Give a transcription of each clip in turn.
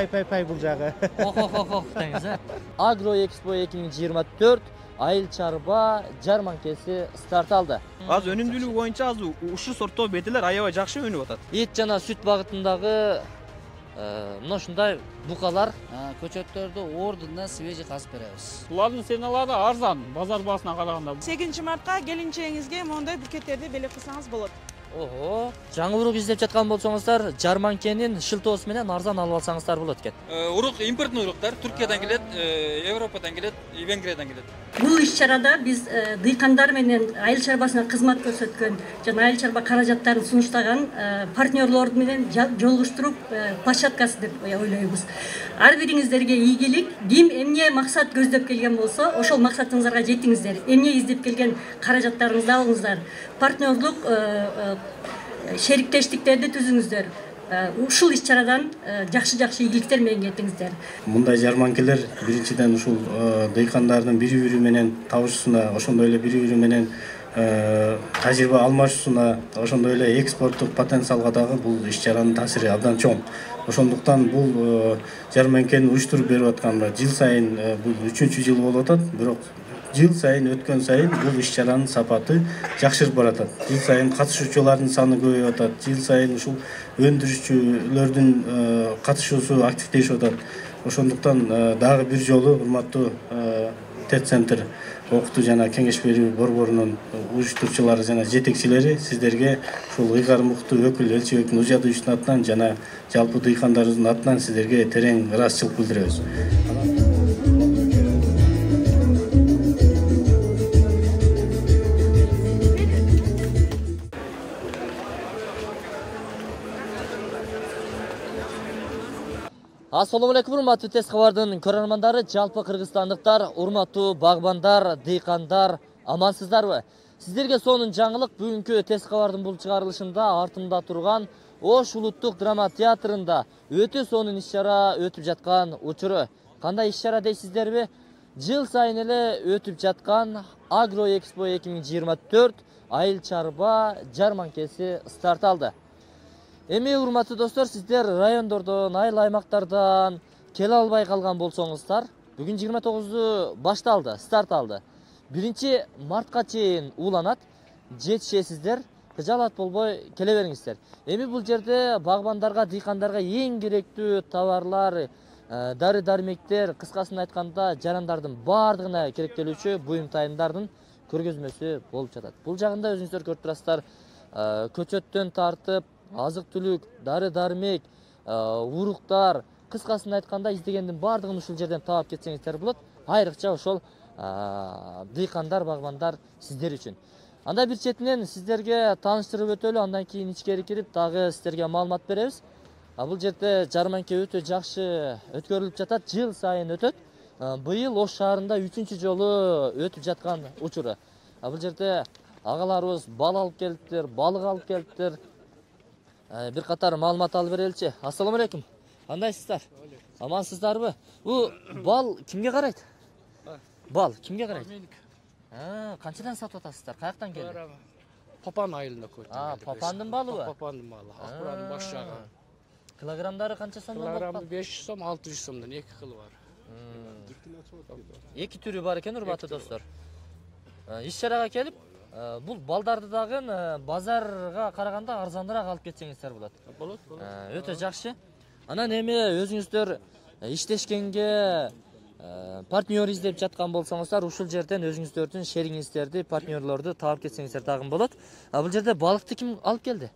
pay bul жагы. Деңиз, Agro Expo 2024 айыл чарба жарманкеси старт алды. Az өнүмдүүлүгү боюнча аз ушул сорттоо бетелер аябай жакшы өнүп атат. Ет жана сүт багытындагы мына ушундай букалар көчөттөрдү ордунда свежий казып беребиз. Булардын ценалары арзан, базар баасына караганда. 8-мартка келинчегиңизге моундай букеттерди белек кылсаңыз болот. Ого, жаңы урук издеп жаткан болсоңуздар, жарманкенин шылтоосу менен арзан алып алсаңыздар болот экен. Урук импорттуу уруктар Түркиядан келет, Европадан келет, Венгриядан келет. Бул иш-чарада биз дыйкандар менен айыл чарбасына кызмат көрсөткөн жана айыл чарба каражаттарын сунуштаган партнерлор менен жолугуштуруп площадкасы деп ойлойбуз. Ар бириңиздерге ийгилик, ким эмне максат көздөп келген болсо, ошол максатыңыздарга жетиңиздер. Эмне издеп келген каражаттарыңызды алыңыздар. Партнерлук шериктештиктерди түзүңүздөр. Ушул иш-чарадан жакшы ийгиликтер менен кетиңиздер. Мындай жарманкелер биринчиден ушул дыйкандардын бири-бири менен табышуусуна, ошондой эле бири-бири менен тажрыйба алмашуусуна, ошондой эле экспорттук потенциалга дагы бул иш-чаранын таасири абдан чоң. Ошондуктан бул жарманкени уюштуруп берип атканда жыл сайын бул 3-чү жыл болуп атат, бирок жыл сайын өткөн сайын бул иш-чаранын сапаты жакшырып баратат. Жыл сайын катышуучулардын саны көбөйүп атат. Жыл сайын ушул өндүрүүчүлөрдүн катышуусу активдешип атат. Ошондуктан дагы бир жолу урматтуу Тет-центр окутуу жана кеңеш берүү борборунун уюштуруучулары жана жетекчилери сиздерге ушул ыйгар муктуу өкүл Элчибектин Ужадыевичтин атынан жана жалпы дыйкандарыбыздын атынан сиздерге терең ыраазычылык билдиребиз. Assalamu alaikum, урматтуу Тез кабардын көрөрмандары, жалпы кыргызстандыктар, урматтуу багбандар, дыйкандар, амансыздарбы? Сиздерге сонун жаңылык бүгүнкү Тез кабардын бул чыгарылышында артымда турган Ош улуттук драма театрында өтө сонун иш-чара өтүп жаткан учуру. Кандай иш-чара дейсиздерби? Жыл сайын эле өтүп жаткан Agro Expo 2024 айыл чарба жарманкеси старт алды. Эми урматтуу достор, сиздер райондордон, айыл аймактардан келе албай калган болсоңуздар, бүгүн 29-у башталды, старт алды. 1-мартка чейин уланат, жетишесиздер, кыжалат болбой келе бериңиздер. Эми бул жерде багбандарга, дыйкандарга эң керектүү товарлар, дары-дармектер, кыскасын айтканда, жарандардын бардыгына керектелүүчү буюм-тайымдардын көргөзмөсү болуп жатат. Бул жагында өзүңүздөр көрүп турасыздар, көчөттөн тартып азык-түлүк, дары-дармек, уруктар, кыскасын айтканда издегендин бардыгын ушул жерден таап кетсеңиздер болот. Айрыкча ошол дыйкандар, багбандар сиздер үчүн. Анда бир четинен сиздерге тааныштырып өтөлү, андан кийин ичкери кирип дагы сиздерге маалымат беребиз. Бул жерде жарманке өтө жакшы өткөрүлүп жатат, жыл сайын өтөт. Быйыл Ош шаарында 3-чү жолу өтүп жаткан учуру. Бул жерде агаларыбыз бал алып келиптир, балык алып келиптир. Бир катар маалымат алып береличи. Ассаламу алейкум. Кандайсыздар? Амансыздарбы? Бул бал кимге карайт? Бал кимге карайт? Канчадан сатып атасыздар? Каяктан келди? Папан айылында көтүп. Папандын балыбы? Папандын балы. Акбуранын баш жагы. Килограмдары канча сомдон болот? Килограмы 500 сом, 600 сомдон 2 кылы бар. 2 түрү бар экен, урматтуу достор. Иш-чарага келип, бул балдарды дагы базарга караганда арзаныраак алып кетсеңиздер болот. Болот. Өтө жакшы. Анан эми өзүңүздөр иштешкенге партнер издеп жаткан болсоңуздар, ушул жерден өзүңүздөрдүн шериңиздерди, партнерлорду таап кетсеңиздер дагы болот. Бул жерде балыкты ким алып келди?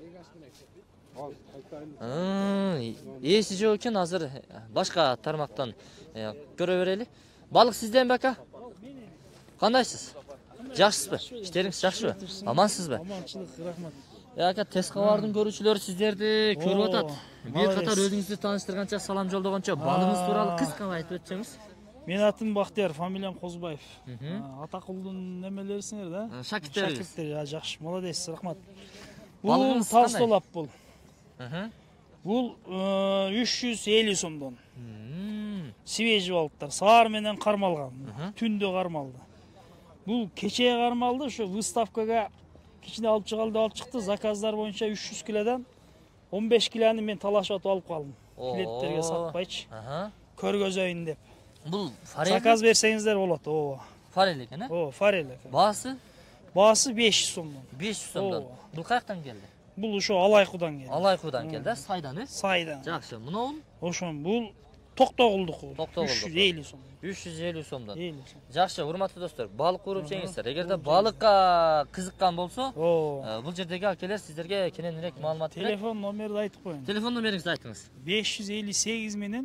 Эси жок экен, азыр башка тармактан көрө берели. Балык сизден бака? Кандайсыз? Жакшысызбы? Иштериңиз жакшыбы? Амансызбы? Аманчылык, рахмат. Ака Тез кабардын көрүүчүлөрү сиздерди көрүп атат. Бир катар өзүңүздү тааныштырганча, салам жолдогончо балыгыңыз тууралуу кыска айтып өтсөңүз. Менин атым Бактияр, фамилиям Козбаев. Атакулдун немелерисиңер да? Шакирттер. Жакшы, молодец, рахмат. Бул Толстолап бул. Бул 350 сомдон. Свежий балыктар, саар менен кармалган. Түндө кармалды. Бул кечээ кармалды, ошо выставкага кичине алып чыгалды, алып чыкты. Заказдар боюнча 300 килодан 15 килоны мен талашып алып калдым. Билеттерге сатпайчы. Аха. Көргөзөйүн деп. Бул форель. Заказ берсеңиздер болот. Ооба. Форель экен, э? О, форель экен. Баасы Баасы 500 сомдон. 500 сомдон. Бул каяктан келди? Бул ошо Алайкудан келди. Алайкудан келди, сайдан, э? Сайдан. Жакшы. Мунун Ошон бул Токтогулдуку. Токтогулдуку. 350 сом. 350 сомдон. 50 сом. Жакшы, урматтуу достор, балык ууруп жеңиңиздер. Эгерде балыкка кызыккан болсо, О. бул жердеги акелер сиздерге кененирээк маалымат берет. Телефон номерди айтып коеюн. Телефон номериңизди айтыңыз. 558 менен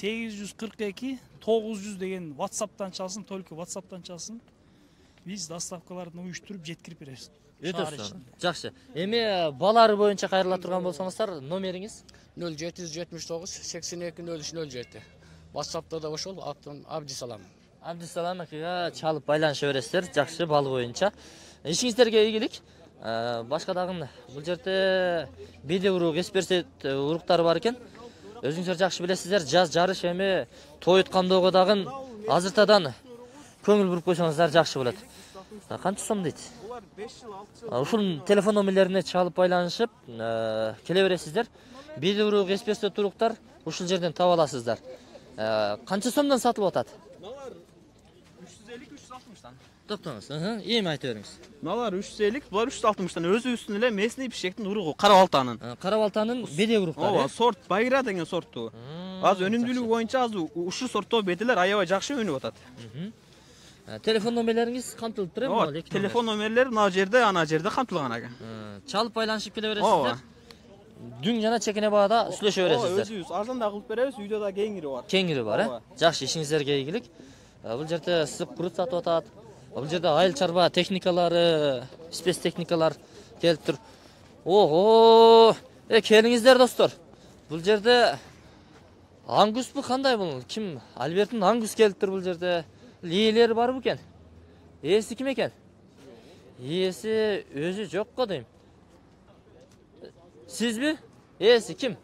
842 900 деген WhatsApp'tan чалсын, только WhatsApp'tan чалсын. Биз доставкаларды уюштуруп жеткирип беребиз. Өтө сонун. Жакшы. Эми балары боюнча кайрыла турган болсоңуздар, номериңиз 0779 820307. WhatsApp'ta da ошол атын Абдисалам. Абдисалам акеге чалып байланыша бересиздер. Жакшы, балы боюнча. Ишиңиздерге ийгилик. Башка дагы бул жерде биде урук, эсперсет уруктары бар экен. Өзүңүздөр жакшы билесиздер, жаз жарыш эми той өткөндөгө дагы азыртадан көңүл буруп койсоңуздар жакшы болот. Канча сом дейт? Булар 5 жыл 6 жыл. Ушул телефон номерлерине чалып байланышып келе бересиздер. Биде урук, эсперсет уруктар ушул жерден таба аласыздар. Канча сомдон сатылып атат? Налар 350-360-тан. Токтоңуз. Эми айта бериңиз. Налар 350, булар 360-тан. Өзүбүздүн эле местный пишектин уругу, кара балтанын. Кара балтанын биде уруктары. Ооба, сорт Байгира деген сортту. Азыр өнүмдүүлүгү боюнча азыр ушул сорттоо бетелер аябай жакшы өнүп атат. Телефон номерлериңиз камтылып турат Ооба, телефон номерлери мына жерде, ана жерде камтылган экен. Чалып байланышып келе бересиздер. Дүң жана чекене баада сүйлөшө бересиздер. Өзүбүз арзан да кылып беребиз, үйдө да кеңири бар. Кеңири бар, э? Жакшы, ишиңиздерге ийгилик. Бул жерде сып курут сатып атат. Бул жерде айыл чарба техникалары, спецтехникалар келип тур. Ого! Келиңиздер достор. Бул жерде ангус бу кандай бул? Ким? Альберттин ангус келип тур бул жерде. Ээлери бар бекен? Ээси ким экен? Ээси өзү жок го дейм. Сизби? Ээси ким?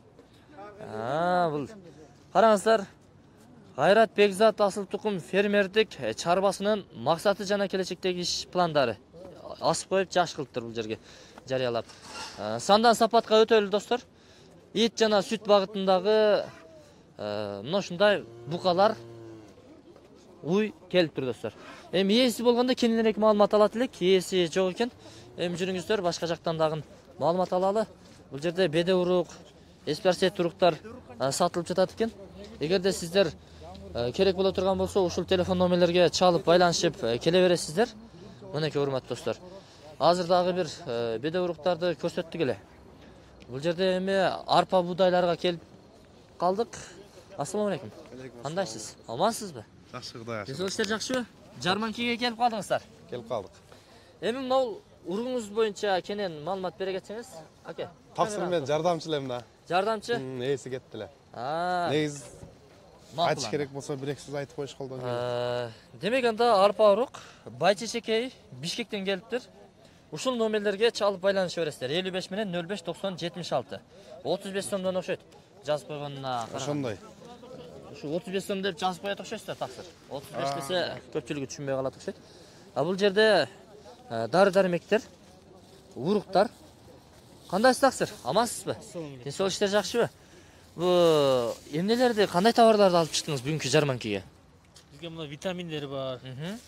Бул. Караңыздар. Кайрат Бекзат асыл тукум фермердик чарбасынын максаты жана келечектеги иш пландары асып коюп жаш кылыптыр бул жерге жарыялап. Сандан сапатка өтөлү достор. Ит жана сүт багытындагы мына ушундай букалар уй келип тур достор. Эми ээси болгондо кененирээк маалымат алат элек, ээси жок экен. Эми жүрүңүздөр башка жактан дагы маалымат алалы. Бул жерде беде урук, эсперсет уруктар сатылып жатат экен. Эгерде сиздер керек боло турган болсо, ушул телефон номерлерге чалып байланышып келе бересиздер. Мынакей урматтуу достор. Азыр дагы бир беде уруктарды көрсөттүк эле. Бул жерде эми арпа буудайларга келип калдык. Ассаламу алейкум. Кандайсыз? Амансызбы? Жакшы, Кудай ашык. Сиздер жакшыбы? Жарманкеге келип калдыңыздар. Келип калдык. Эми мына уругуңуз боюнча кенен маалымат бере кетсеңиз, аке. Тапсыр мен жардамчы элем да. Жардамчы? Ээси кетти эле. Негиз айтыш керек болсо бир эки сөз айтып коюш колдон келет. Демек анда арпа урук Байчечекей Бишкектен келиптир. Ушул номерлерге чалып байланыша бересиздер. 55 менен 05 90 76. 35 сомдон окшойт. Жазып койгонуна караганда. Ошондой. Ушу 35 сом деп жазып коет окшойсуздар таксыр. 35 десе көпчүлүгү түшүнбөй калат окшойт. Бул жерде дары-дармектер, уруктар. Кандайсыз таксыр? Амансызбы? Денсаулык иштер жакшыбы? Бу эмнелерди, кандай товарларды алып чыктыңыз бүгүнкү жарманкеге? Бизге мына витаминдер бар.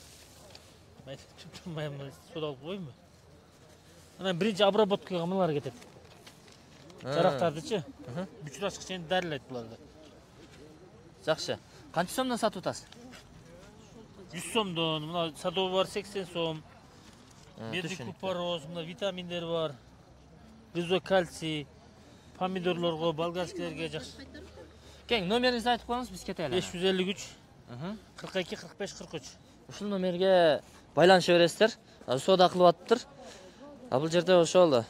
Суд алып коеюнбу? Анан биринчи обработкага мыналар кетет. Жарактардычы? Бүчүр чейин дарылайт буларды. Жакшы. Канча сомдон сатып атасыз? 100 сомдон, мына садовый бар 80 сом. Медик купороз, мына витаминдер бар. Ризо кальций, помидорлорго, болгарскилерге жакшы. Кең, номеринизди айтып коюңуз, биз кетели. 553 42 45 43. Ушул номерге байланыша бересиздер. Соода кылып атыптыр. Бул жерде ошол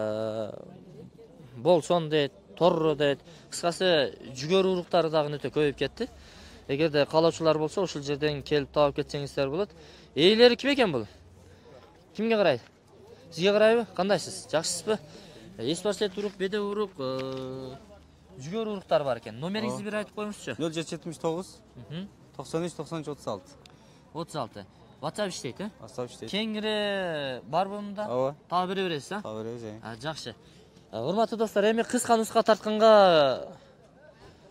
болсон дейт, торро дейт. Кыскасы жүгөр уруктары дагы өтө көбөйүп кетти. Эгерде каалоочулар болсо, ушул жерден келип таап кетсеңиздер болот. Ээлери ким экен бул? Кимге карайт? Сизге карайбы? Кандайсыз? Жакшысызбы? Эспарсет урук, беде урук, жүгөр уруктар бар экен. Номериңизди бир айтып коюңузчу. 0779 93 93 36. 36. WhatsApp иштейт, э? WhatsApp иштейт. Кеңири барбы мында? Ооба. Таап бере бересиз, а? Таап беребиз, Жакшы. Урматтуу достор, эми кыска нуска тартканга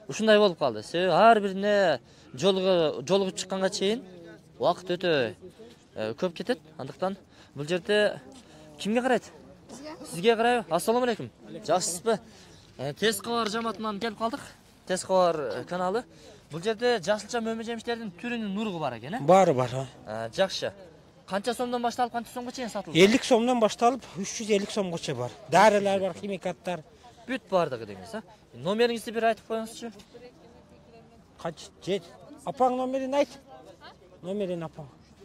ушундай болуп калды. Себеби ар бирине жолугуп чыкканга чейин убакыт өтө көп кетет. Андыктан бул жерде кимге карайт? Сизге карайбы? Ассаламу алейкум. Жакшысызбы? Тез кабар жамаатынан келип калдык. Тез кабар каналы. Бул жерде жашылча мөмө жемиштердин түрүнүн нургу бар экен, Бар. Жакшы. Канча сомдон башталып, канча сомго чейин сатылат? 50 сомдон башталып 350 сомгоча бар. Дарылар бар, химикаттар. Бүт бардыгы деңиз, Номериңизди бир айтып коюңузчу. Кач? Апаң номерин айт. Номерин апаң.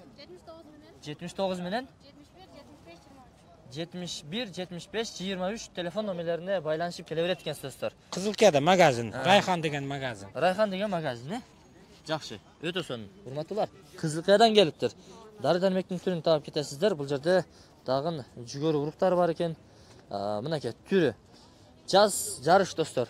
79 менен 71 75 23 телефон номерлерине байланышып келе берет экен сөздөр. Кызылкияда магазин, Райхан деген магазин. Райхан деген магазин, Жакшы. Өтө сонун. Урматтуулар, Кызылкиядан келиптир. Дары-дармектин түрүн таап кетесиздер. Бул жерде дагы жүгөрү уруктар бар экен. Мынакей түрү. Жаз жарыш достор.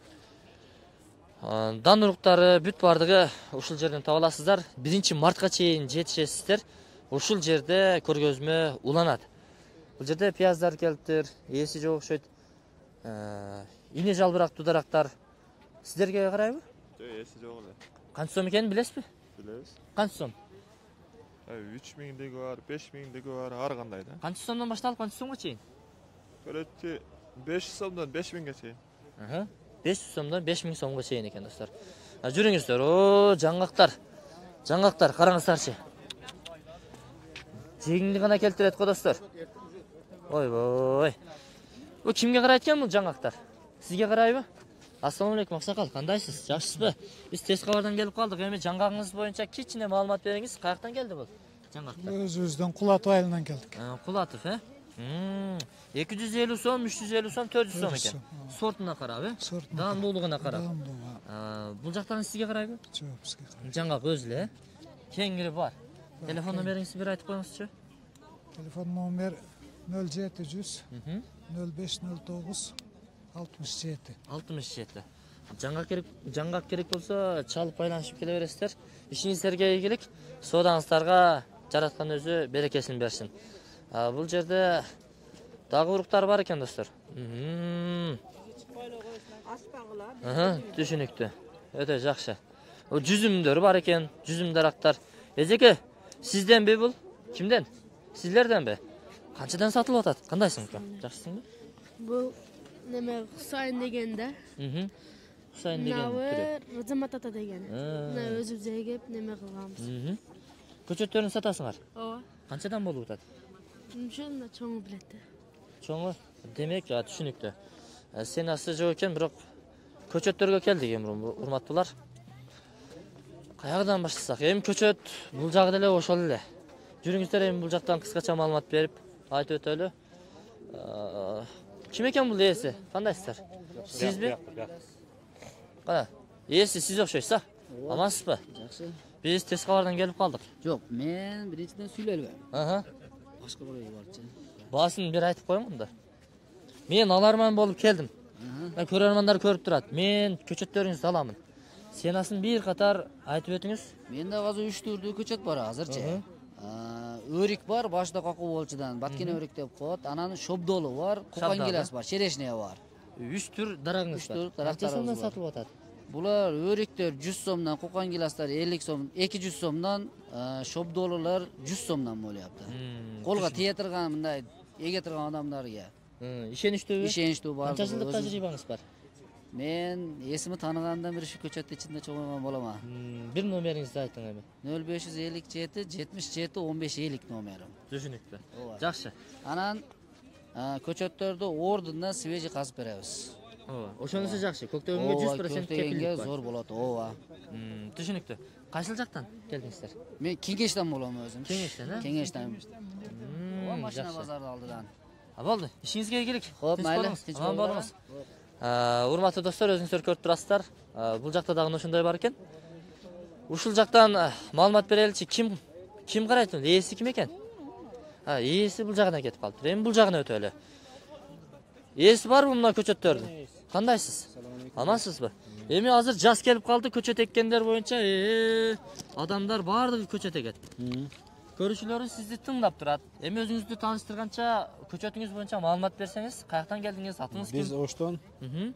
Дан уруктары бүт бардыгы ушул жерден таба аласыздар. 1-мартка чейин жетишесиздер. Ушул жерде көргөзмө уланат. Бул жерде пияздар келиптир, ээси жок окшойт. Ине жалбырак дударактар. Сиздерге карайбы? Жок, ээси жок эле. Канча сом экенин билесизби? Билебиз. Канча сом? 3000 деги бар, 5000 деги бар, ар кандай да. Канча сомдон башталып, канча сомго чейин? Көрөтчү 500 сомдон 5000ге чейин. 500 сомдон 5000 сомго чейин экен достор. Жүрүңүздөр. О, жаңгактар. Жаңгактар, караңыздарчы. Жегиңди гана келтирет го достор. Ойбой. Бу кимге карайт экен бул жаңгактар? Сизге карайбы? Ассаламу алейкум, аксакал, кандайсыз? Жакшысызбы? Биз тез кабардан келип калдык. Эми жаңгагыңыз боюнча кичине маалымат бериңиз. Каяктан келди бул жаңгактар? Өзүбүздөн Кулатов айылынан келдик. Кулатов, 250 сом, 350 сом, 400 сом экен. Сортуна карап, даамдуулугуна карап. Бул жактан сизге карайбы? Жок, бизге карайбы. Жаңгак өзү эле, кеңири бар. Телефон номериңизди бир айтып коюңузчу. Телефон номер 0700 0509 67. 67. Жаңгак керек болсо чалып байланышып келе бересиздер. Ишиңиздерге ийгилик, соодаңыздарга жараткан өзү берекесин берсин. Бул жерде дагы уруктар бар экен достор. Түшүнүктүү. Өтө жакшы. Жүзүмдөр бар экен, жүзүм дарактар. Эжеке, сизденби бул? Кимден? Сиздерденби? Канчадан сатылып атат? Кандайсың? Жакшысыңбы? Бул неме Хусайын дегенде. Хусайын деген түрү. Разамат ата деген. Мына өзүбүз эгеп неме кылганбыз. Көчөттөрүн сатасыңар? Ооба. Канчадан болуп атат? Ушуна чоңу билет. Чоңу? Демек, түшүнүктүү. Сенасы жок экен, бирок көчөттөргө келдик эми, урматтуулар. Каягдан баштасак? Эми көчөт бул жагы деле ошол эле. Жүрүңүздөр, эми бул жактан кыскача маалымат берип айтып өтөлү. Ким экен бул ээси? Кандайсыздар? Сизби? Кана, ээси сиз окшойсуз, амансызбы? Жакшы. Биз тез кабардан келип калдык. Жок, мен биринчиден сүйлөлбөйм. Башка бирөө барчы. Баасын бир айтып коюңда. Мен аларман болуп келдим. Көрөрмандар көрүп турат. Мен көчөттөрүңүздү аламын. Сенасын бир катар айтып өтүңүз. Менде азыр 3 түрдүү көчөт бар азырчы. Өрик бар, башта какуу болчудан, баткен өрик деп коет. Анан шобдолу бар, кукан гилас бар, черешня бар. 3 түр дарагыңыз бар. Канча сомдон сатылып атат? Булар өриктер 100 сомдон, кукан гиластар 50 сом, 200 сомдон, шобдолулар 100 сомдон болуп. Колго тие турган мындай эге турган адамдарга. Ишеничтүүбү? Ишеничтүү бар. Канча жылдык тажрыйбаңыз бар? Мен эсими тааныгандан бери ушу көчөттүн ичинде чоңойгон болом. Бир номериңизди айтың эми. 0557 77 15 50 номерим. Түшүнүктүү. Жакшы. Анан көчөттөрдү ордундан свежий казып беребиз. Ошонусу жакшы. Көктөгөнгө 100% кепилдик бар. Зор болот. Ооба. Түшүнүктүү. Кайсыл жактан келдиңиздер? Мен Кеңештен болом өзүм. Кеңештен, Кеңештен. Машина базарды алдыдан. Болду. Ишиңизге ийгилик. Хоп, майли. Аман болуңуз. Урматтуу достор, өзүңүздөр көрүп турасыздар. Бул жакта дагы ошондой бар экен. Ушул жактан маалымат береличи. Ким карайт? Ээси ким экен? Ээси бул жагына кетип калыптыр. Эми бул жагына өтөлү. Ээси барбы мына көчөттөрдүн? Кандайсыз? Амансызбы? Эми азыр жаз келип калды, көчөт эккендер боюнча адамдар баардыгы көчөт экет. Көрүүчүлөрү сизди тыңдап турат. Эми өзүңүздү тааныштырганча көчөтүңүз боюнча маалымат берсеңиз, каяктан келдиңиз, атыңыз ким? Биз Оштон.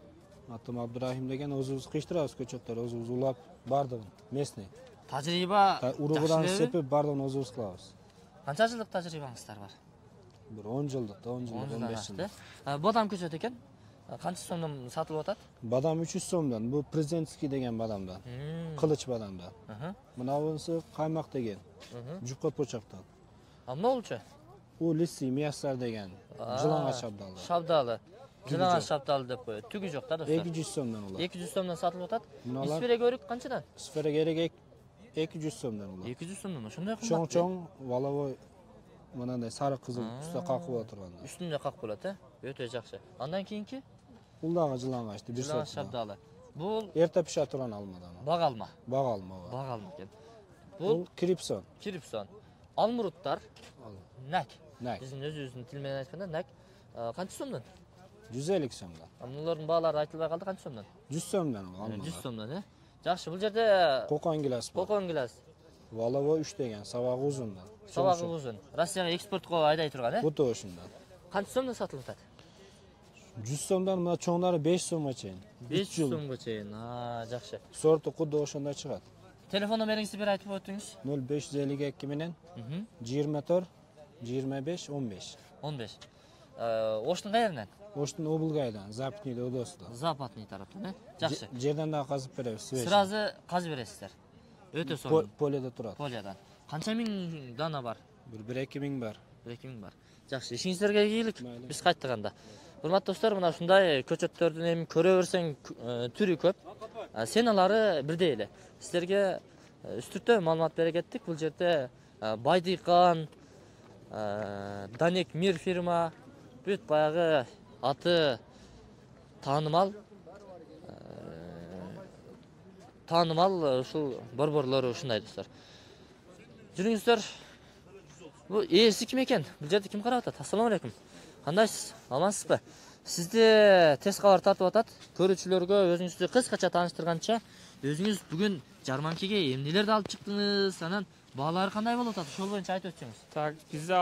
Атым Абдурахим деген өзүбүз кыйштырабыз көчөттөр, өзүбүз улап бардыгын, местный. Тажрыйба Уруудан сепип бардыгын өзүбүз кылабыз. Канча жылдык тажрыйбаңыздар бар? Бир 10 жылдык, 15 жылдык. Бадам көчөт экен. Канча сомдон сатылып атат? Бадам 300 сомдон. Бу президентский деген бадамдан. Кылыч бадамдан. Мынабысы каймак деген. Жукка почактан. А могулчу? У лиси миясар деген. Жылаңа шабдалы. Шабдалы. Жылаңа шабдалы деп коет. Түгү жок да достор. 200 сомдон улат. 200 сомдон сатылып атат. Исфере көрүк канчадан? Исфере керек 200 сомдон улат. 200 сомдон. Ошондой кымбат. Чоң-чоң валовой мынандай сары кызыл түсте какып отурган. Үстүндө какып болот, Өтө жакшы. Андан кийинки? Бул дагы жылаңачты, бир сот. Шабдалы. Бул эрте пиша турган алмадан. Баг алма. Баг алма. Баг алма экен. Бул крипсон. Крипсон. Алмуруттар. Нак. Нак. Биздин өзүбүздүн тил менен айтканда нак. Канча сомдон? 150 сомдон. Мунулардын баалары айтылбай калды, канча сомдон? 100 сомдон алмалар. 100 сомдон, Жакшы, бул жерде кокон гилас бар. Кокон гилас. Валовой 3 деген, сабагы узундан. Сабагы узун. Россияга экспортко айдай турган, Буту ошундан. Канча сомдон сатылып атат? 100 сомдон, мына чоңдары 5 сомго чейин. 500 сомго чейин. Жакшы. Сорту кудду ошондой чыгат. Телефон номериңизди бир айтып өтүңүз. 0552 менен 24 25 15. 15. Оштун кайеринен? Оштун Облгайдан, Западный удоство. Западный тараптан, Жакшы. Жерден да казып беребиз. Сразу казып бересиздер. Өтө сонун. Поледа турат. Поледан. Канча миң дана бар? Бир 2 миң бар. 2 миң бар. Жакшы, ишиңиздерге ийгилик. Биз кайттыганда. Урматтуу достор, мына ушундай көчөттөрдүн эми көрө берсең түрү көп. Сеналары бирдей эле. Сиздерге үстүртө маалымат бере кеттик. Бул жерде Байдыйкан, Данек Мир фирма, бүт баягы аты таанымал ушул борборлору ушундай достор. Жүрүңүздөр. Бул ээси ким экен? Бул жерде ким карап атат? Ассаламу алейкум. Кандайсыз? Амансызбы? Сизди тез кабар тартып атат. Көрүүчүлөргө өзүңүздү кыскача тааныштырганча, өзүңүз бүгүн жарманкеге эмнелерди алып чыктыңыз? Анан баалары кандай болуп атат? Ошол боюнча айтып өтсөңүз. Так,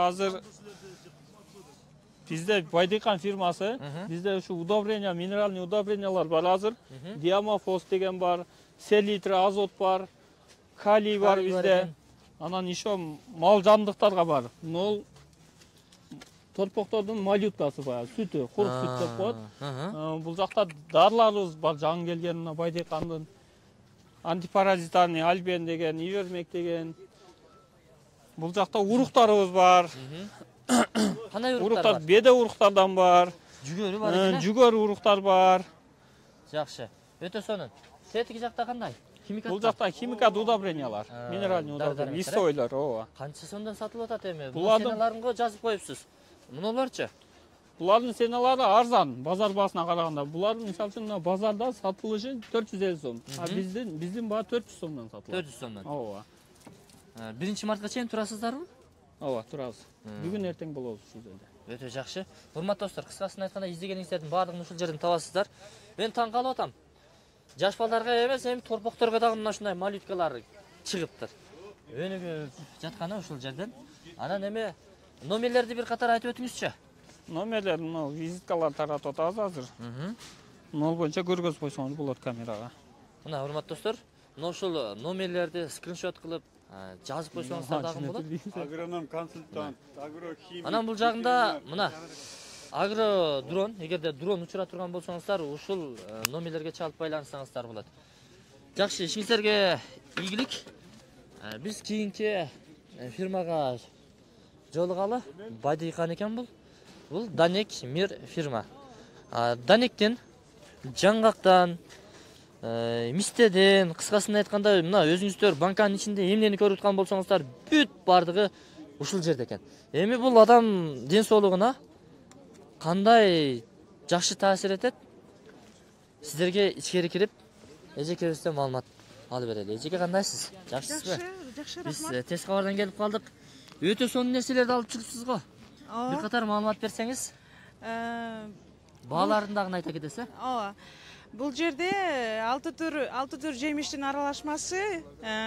бизде Байдыйкан фирмасы, бизде ушу удобрение, минеральный удобрениялар бар азыр. Диамофос деген бар, селитр, азот бар, калий бар бизде. Анан еще мал жандыктарга бар. Мол торпоктордун малюткасы бар, сүтү, курук сүт деп коет. Бул жакта дарыларыбыз бар, жаңы келген Байдыйкандын. Антипаразитарный альбен деген, ивермек деген. Бул жакта уруктарыбыз бар. Кандай уруктар бар? Беде уруктардан бар. Жүгөрү бар экен. Жүгөр уруктар бар. Жакшы. Өтө сонун. Тетиги жакта кандай? Химикат. Бул жакта химикат удобрениялар, минеральный удобрение, листойлар, ооба. Канча сомдон сатылып атат эми? Бул сеналарынга жазып коюпсуз. Мунуларчы? Булардын сеналары арзан, базар баасына караганда. Булардын мисалы үчүн базарда сатылышы 450 сом. А биздин баа 400 сомдон сатылат. 400 сомдон. Ооба. 1-мартка чейин турасыздарбы? Ооба, турабыз. Бүгүн эртең болобуз ушул жерде. Өтө жакшы. Урматтуу достор, кыскасын айтканда издегениңиздердин баардыгын ушул жерден табасыздар. Мен таң калып атам. Жаш балдарга эмес, эми торпокторго дагы мына ушундай малюткалар чыгыптыр. Өнүгүп жатканы ушул жерден. Анан эми номерлерди бир катар айтып өтүңүзчү. Номерлер, визиткалар таратып атабыз азыр. Нол боюнча көргөзүп койсоңуз болот камерага. Мына урматтуу достор, ушул номерлерди скриншот кылып жазып койсоңуздар дагы болот. Агроном, консультант, агрохимик. Анан бул жагында мына агро дрон, эгерде дрон учура турган болсоңуздар, ушул номерлерге чалып байланышсаңыздар болот. Жакшы, ишиңиздерге ийгилик. Биз кийинки фирмага жолугалы. Байдыйкан экен бул. Бул Данек Мир фирма. Данектен, жаңгактан, мистеден, кыскасын айтканда, мына өзүңүздөр банканын ичинде эмнени көрүп аткан болсоңуздар, бүт бардыгы ушул жерде экен. Эми бул адам ден соолугуна кандай жакшы таасир этет? Сиздерге ичкери кирип, эжекебизден маалымат алып берели. Эжеке кандайсыз? Жакшысызбы? Жакшы, Биз рахмат. тез кабардан келип калдык. Өтө сонун нерселерди алып чыгыпсыз го. Бир катар маалымат берсеңиз. Бааларын дагы айта кетесиз. Ооба. Бул жерде 6 түр жемиштин аралашмасы.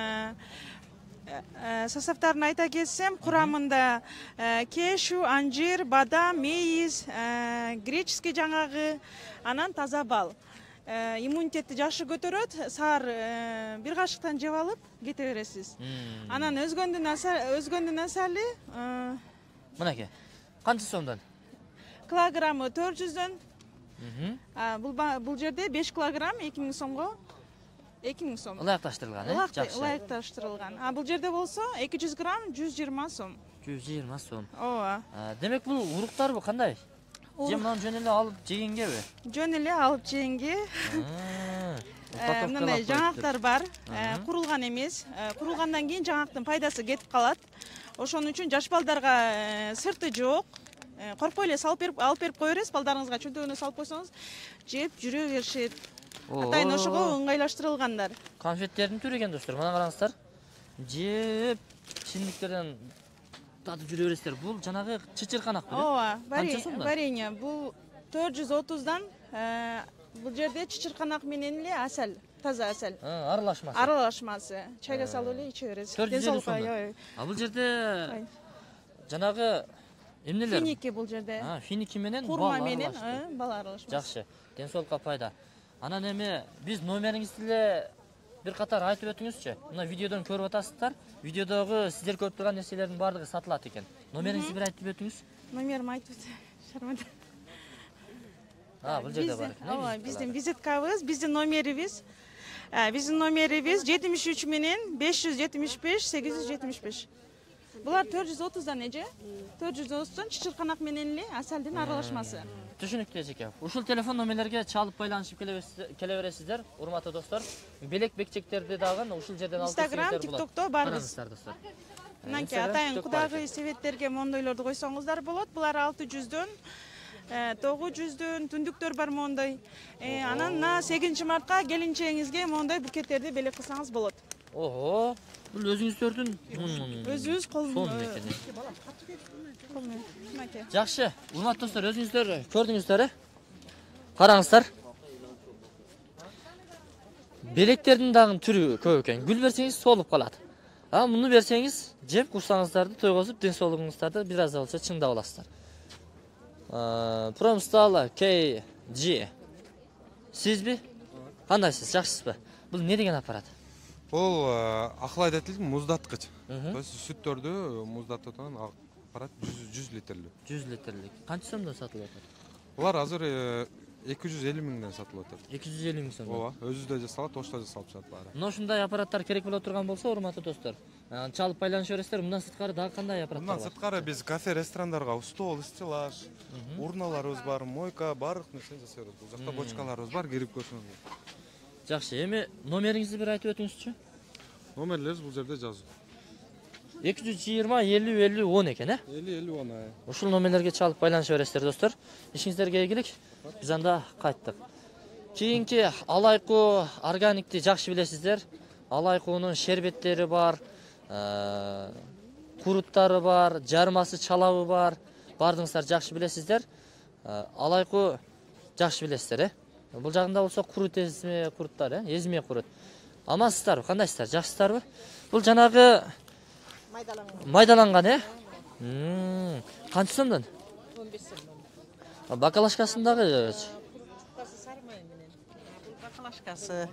Составтарын айта кетсем, курамында кешу, анжир, бадам, мейиз, греческий жаңагы, анан таза бал. иммунитетти жакшы көтөрөт. Саар бир кашыктан жеп алып кете бересиз. Анан өзгөндүн асали мынакей. Канча сомдон? Килограммы 400дөн. Бул жерде 5 килограмм 2000 сомго 2000 сом. Ылайыкташтырылган, жакшы. Ылайыкташтырылган. Бул жерде болсо 200 грамм 120 сом. 120 сом. Ооба. Демек бул уруктарбы кандай? Же мынаны жөн эле алып жегенгеби? Жөн эле алып жегенге. Мындай жаңактар бар. Курулган эмес. Курулгандан кийин жаңактын пайдасы кетип калат. Ошон үчүн жаш балдарга сырты жок. Коркпой эле алып берип кое бересиз, балдарыңызга чөнтөгүнө салып койсоңуз, жеп жүрө беришет. Атайын ошого ыңгайлаштырылгандар. Конфеттердин түрү экен достор, мына караңыздар. Жеп чимдиктерден татып жүрө бересиздер. Бул жанагы чычырканак беле? Ооба, варенье. Бул 430дан бул жерде чычырканак менен эле асал, таза асал. Аралашмасы. Аралашмасы. Чайга салып эле иче бересиз. 450 сом. Бул жерде жанагы эмнелер? Финики бул жерде. Финики менен бал аралашмасы. Жакшы. Ден-соолукка пайда. Анан эми биз номериңизди эле бир катар айтып өтүңүзчү. Мына видеодон көрүп атасыздар. Видеодогу сиздер көрүп турган нерселердин баардыгы сатылат экен. Номериңизди бир айтып өтүңүз. Номерим айтып шармада. Бул жерде бар. Ооба, биздин визиткабыз, биздин номерибиз. Биздин номерибиз 73 менен 575 875. Булар 430дан эже. 430дан чычырканак менен эле асалдын аралашмасы. Түшүнүктүү эжеке. Ушул телефон номерлерге чалып байланышып келе бересиздер, урматтуу достор. Белек бекчектерди дагы ушул жерден алып келсеңиздер болот. Instagram, TikTokто барбыз. Достор. Мынанки атайын кудагы себеттерге мондойлорду койсоңуздар болот. Булар 600дөн, 900дөн түндүктөр бар мондой. Анан 8 мартка келинчегиңизге мондой букеттерди белек кылсаңыз болот. Ого, бул өзүңүздөрдүн өзүбүз колдон жакшы, урматтуу достор, өзүңүздөр көрдүңүздөр, караңыздар. Белектердин дагы түрү көп экен. Гүл берсеңиз солуп калат. Муну берсеңиз, жеп курсаңыздарды тойгозуп, ден соолугуңуздарды бир аз да болсо чыңдап аласыздар. Промстал KG. Сизби? Кандайсыз, жакшысызбы? Бул не деген аппарат? Бул ахлайдатель муздаткыч. То есть сүттөрдү муздатып турган аппарат 100 литрлик. 100 литрлик. Канча сомдон сатылып атат? Булар азыр 250 миңден сатылып атат. 250 миң сом. Ооба, өзү да жасалат, ошто жасалып чыгат баары. Мына ушундай аппараттар керек боло турган болсо, урматтуу достор, чалып байланышып бересиздер. Мындан сырткары дагы кандай аппараттар бар? Мындан сырткары биз кафе, ресторандарга стол, стеллаж, урналарыбыз бар, мойка, баардык нерсени жасай беребиз. Бул жакта бочкаларыбыз бар, кирип көрсөңүздөр. Жакшы, эми номериңизди бир айтып өтүңүзчү. Номерлерибиз бул жерде жазуу. 220 50 50 10 экен, 50 50 10. Ушул номерлерге чалып байланышып бересиздер, достор. Ишиңиздерге ийгилик. Биз анда кайттык. Кийинки алайку органикти жакшы билесиздер. Алайкунун шербеттери бар, куруттары бар, жармасы, чалабы бар. Бардыңыздар жакшы билесиздер. Алайку жакшы билесиздер, Бул жагында болсо курут эзме куруттар, эзме курут. Амансыздарбы, кандайсыздар, жакшысыздарбы? Бул жанагы майдаланган, Канча сомдон? 15 сомдон. Бакалашкасындагы Сармай менен. Бакалашкасы.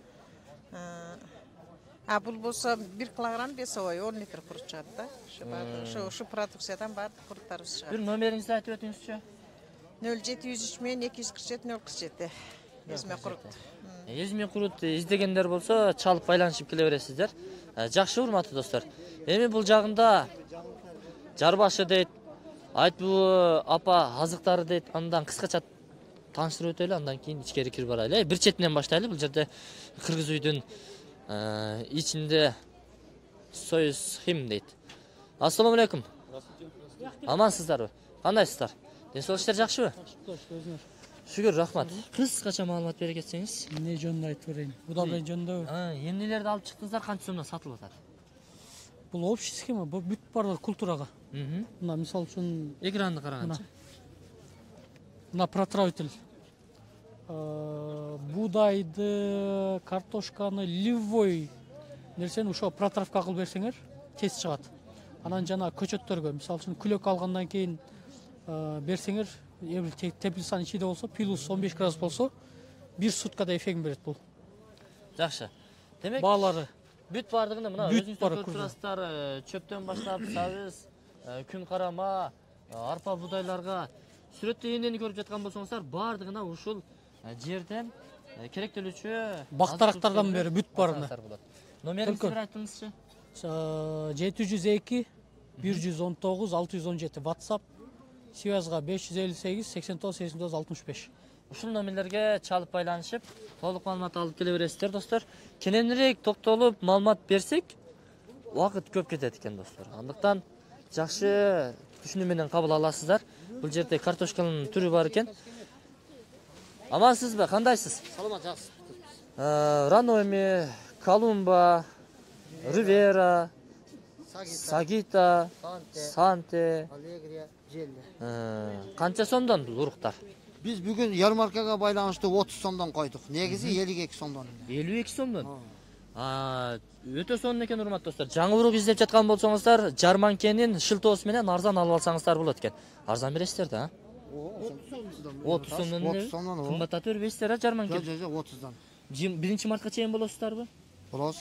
Бул болсо 1 килограмм 5 ой 10 литр курут чыгат да. Ушу продукциядан баардык куруттарыбыз чыгат. Бир номериңизди айтып өтүңүзчү. 0703 менен 247 047. Эзме курут. Эзме курут издегендер болсо чалып байланышып келе бересиздер. Жакшы, урматтуу достор. Эми бул жагында жарбашы дейт, айтбу апа азыктары дейт. Андан кыскача тааныштырып өтөлү, андан кийин ичкери кирип барайлы. Бир четинен баштайлы. Бул жерде кыргыз үйдүн ичинде союз хим дейт. Ассаламу алейкум. Амансыздарбы? Кандайсыздар? Ден соолуктар жакшыбы? Шүгүр, рахмат. Кыскача маалымат бере кетсеңиз. Эмне жөнүндө айтып берейин? Удобрение жөнүндө. Эмнелерди алып чыктыңыздар, канча сомдон сатылып атат? Бул общий схема, бул бүт барлык культурага. Мына мисалы үчүн экранды караганчы. Мына протравитель. Будайды, картошканы, любой нерсени ошо протравка кылып берсеңер, тез чыгат. Анан жана көчөттөргө, мисалы үчүн күлөк алгандан кийин берсеңер, теплицанын ичинде болсо, плюс 15 градус болсо, 1 суткада эффект берет бул. Жакшы. Демек, баалары бүт бардыгында мына бүт өзүңүздөр бар, көрүп турасыздар, чөптөн баштап сабыз, күн карама, арпа будайларга сүрөттө эндени көрүп жаткан болсоңуздар, бардыгына ушул жерден керектелүүчү бактарактардан бери бүт барына. Номериңизди бир айтыңызчы. 702 119 617 WhatsApp, связга 558 89 89 65. Ушул номерлерге чалып байланышып, толук маалымат алып келе бересиздер, достор. Кененирээк токтолуп маалымат берсек, убакыт көп кетет экен, достор. Андыктан жакшы түшүнүү менен кабыл аласыздар. Бул жерде картошканын түрү бар экен. Амансызбы, кандайсыз? Саламат, жакшы. Раноми, Колумба, Ривера, Сагита, Санте, Алегрия, Желли. Канча сомдон бул уруктар? Biz bugün yarmarkaga байланыштуу 30 сомдон койдук. Негизи 52 сомдон. 52 сомдон. Өтө сонун экен, урматтуу достор. Жаңы урук издеп жаткан болсоңуздар, жарманкенин шылтоосу менен арзан алып алсаңыздар болот экен. Арзан бересиздер да? 30 сомдон. 30 сомдон. Кымбаттатып бербейсиздер а жарманкен? Жок, 30дан. Биринчи мартка чейин болосуздарбы? Болосуз.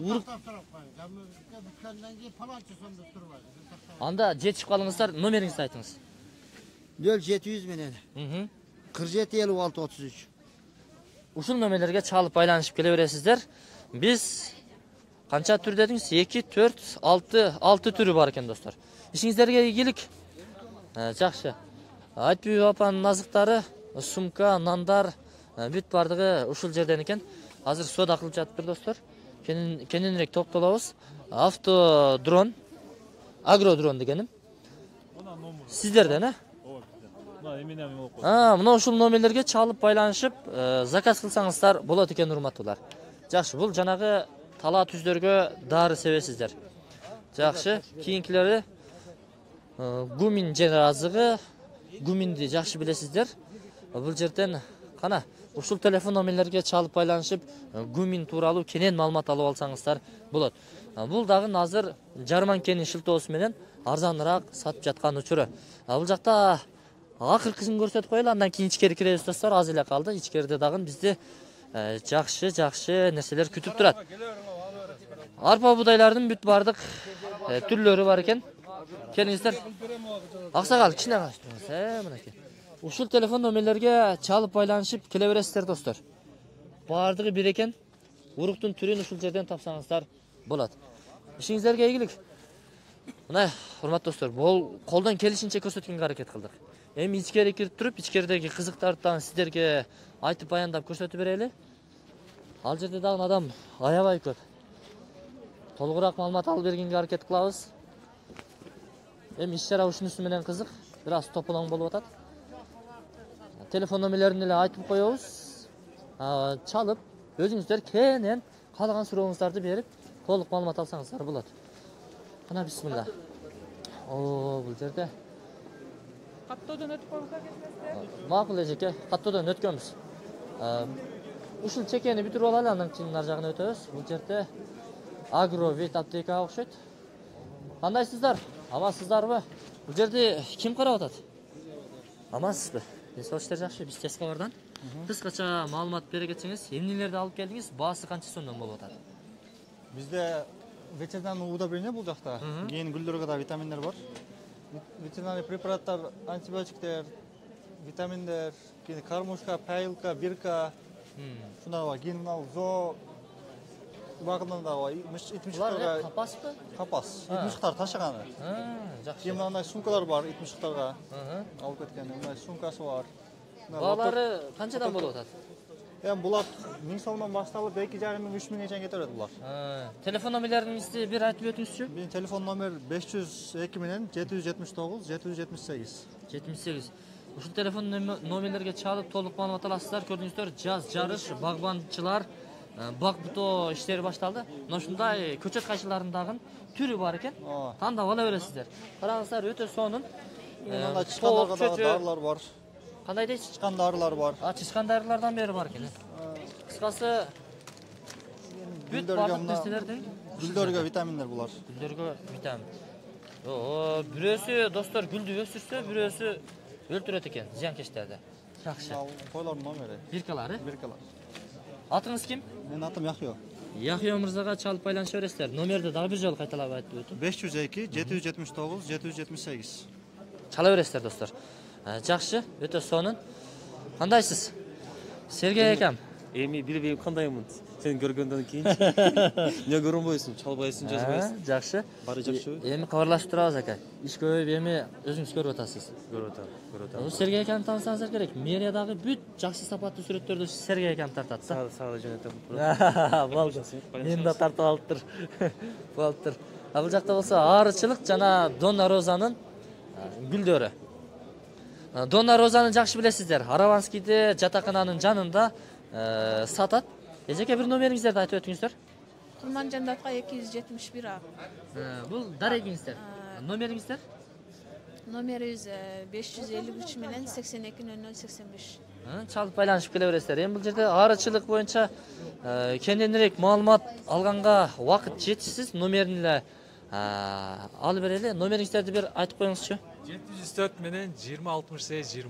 Анда жетишип калыңыздар, номериңизди айтыңыз. 0700 менен. 47 56 33. Ушул номерлерге чалып байланышып келе бересиздер. Биз канча түр дедиңиз? 2, 4, 6 түрү бар экен, достор. Ишиңиздерге ийгилик. Жакшы. Айтбүй апанын азыктары, сумка, нандар, бүт бардыгы ушул жерден экен. Азыр соода кылып жатыптыр, достор. Кененирээк токтолобуз. Автодрон, агродрон дегеним. Сиздерден, мына ушул номерлерге чалып байланышып, заказ кылсаңыздар болот экен, урматтуулар. Жакшы, бул жанагы тала түздөргө дары себесиздер. Жакшы, кийинкилери гумин жер азыгы, гуминди жакшы билесиздер. Бул жерден кана ушул телефон номерлерге чалып байланышып, гумин тууралуу кенен маалымат алып алсаңыздар болот. Бул дагы азыр жарманкенин шылтоосу менен арзаныраак сатып жаткан учуру. Бул жакта акыркысын көрсөтүп коелу, андан кийин ичкери киребиз, достор. Аз эле калды. Ичкерide дагы бизди жакшы нерселер күтүп турат. Арпа будайлардын бүт бардык түрлөрү бар экен. Келиңиздер. Аксагал, кичине калыштыңыз, мынакей. Ушул телефон номерлерге чалып байланышып келе бересиздер, достор. Бардыгы бир экен. Уруктун түрүн ушул жерден тапсаңыздар болот. Ишиңиздерге ийгилик. Мына, урматтуу достор, бул колдон келишинче көрсөткөнгө аракет кылдык. Эми ичкери кирип туруп, ичкеридеги кызыктарды сиздерге айтып баяндап көрсөтүп берели. Ал жерде дагы адам аябай көп. Толугураак маалымат алып бергенге аракет кылабыз. Эми иш-чара ушунусу менен кызык, бир аз тополоң болуп атат. Телефон номерлерин эле айтып коебуз. Чалып, өзүңүздөр кенен каалаган сурооңуздарды берип, толук маалымат алсаңыздар болот. Кана бисмилла. Бул жерде каттоодон өтүп койгуңуздар келесиздер. Макул эжеке, каттоодон өткөнбүз. Ушул чекени бүтүрүп алалы, андан кийин нар жагына өтөбүз. Бул жерде агровет аптекага окшойт. Кандайсыздар? Амансыздарбы? Бул жерде ким карап атат? Амансызбы? Сооштер жакшы, биз Тескабардан. Кыскача маалымат бере кетсеңиз, эмнелерди алып келдиңиз? Баасы канча сомдон болуп атат? Бизде ветеринарный удобрение бул жакта. Кийин гүлдөргө да витаминдер бар. Ветеринарный препараттар, антибиотиктер, витаминдер, кийин кормушка, паилка, бирка. Шундай бар. Кийин мына зоо убагында да бар. Итмишиктарга капаспы? Капас. Итмишиктар ташаганы. Жакшы. Кийин мындай сумкалар бар, итмишиктарга. Алып кеткен мындай сумкасы бар. Баалары канчадан болуп атат? Эми булар 1000 сомдон башталып 2,5 миң 3 миңге чейин кете берет булар. Телефон номерлериңизди бир айтып өтүңүзчү? Менин телефон номер 502 менен 779 778. 78. Ушул телефон номерлерге чалып толук маалымат аласыздар. Көрдүңүздөр, жаз жарыш, багбанчылар, бак буто иштери башталды. Мына ушундай көчөт кайчыларындагы түрү бар экен. Тандап ала бересиздер. Караңыздар, өтө сонун. Мында чычкандарга да дарылар бар. Кандай дейсиз? Чычкан дарылар бар. Чычкан дарылардан бери бар экен. Кыскасы бүт бардык нерселердин гүлдөргө витаминдер булар. Гүлдөргө витамин. Бирөөсү достор гүлдү өсүрсө, бирөөсү өлтүрөт экен зыянкечтерди. Жакшы. Койлардын номери. Биркалары? Биркалар. Атыңыз ким? Менин атым Яхyo. Яхyo мырзага чалып байланыша бересиздер. Номерди дагы бир жолу кайталап айтып өтүп. 502 779 778. Чала бересиздер достор. Жакшы, өтө сонун. Кандайсыз? Сергей акам. Эми билбейм кандаймын. Сен көргөндөн кийин. Не көрөнбөйсүң, чалбайсың, жазбайсың. Жакшы. Бары жакшы. Эми кабарлашып турабыз ака. Иш көп, эми өзүңүз көрүп атасыз. Көрүп атам. Сергей акамды таанысаңыздар керек. Мэриядагы бүт жакшы сапаттуу сүрөттөрдү Сергей акам тартат да. Сага жөнөтөм. Болду. Мени да тартып алыптыр. Болуптур. Бул жакта болсо арычылык жана Донна Розанын гүлдөрү. Донна Розаны жакшы билесиздер. Араванскийде жатакананын жанында сатат. Эжеке бир номериңиздерди айтып өтүңүздөр. Курманжандатка 271 А. Бул дарегиңиздер. Номериңиздер? Номерибиз 553 менен 820085. Чалып байланышып келе бересиздер. Эми бул жерде арычылык боюнча кененирээк маалымат алганга убакыт жетишсиз. Номерин эле алып берели. Номериңиздерди бир айтып коюңузчу. 704 менен 2068 20.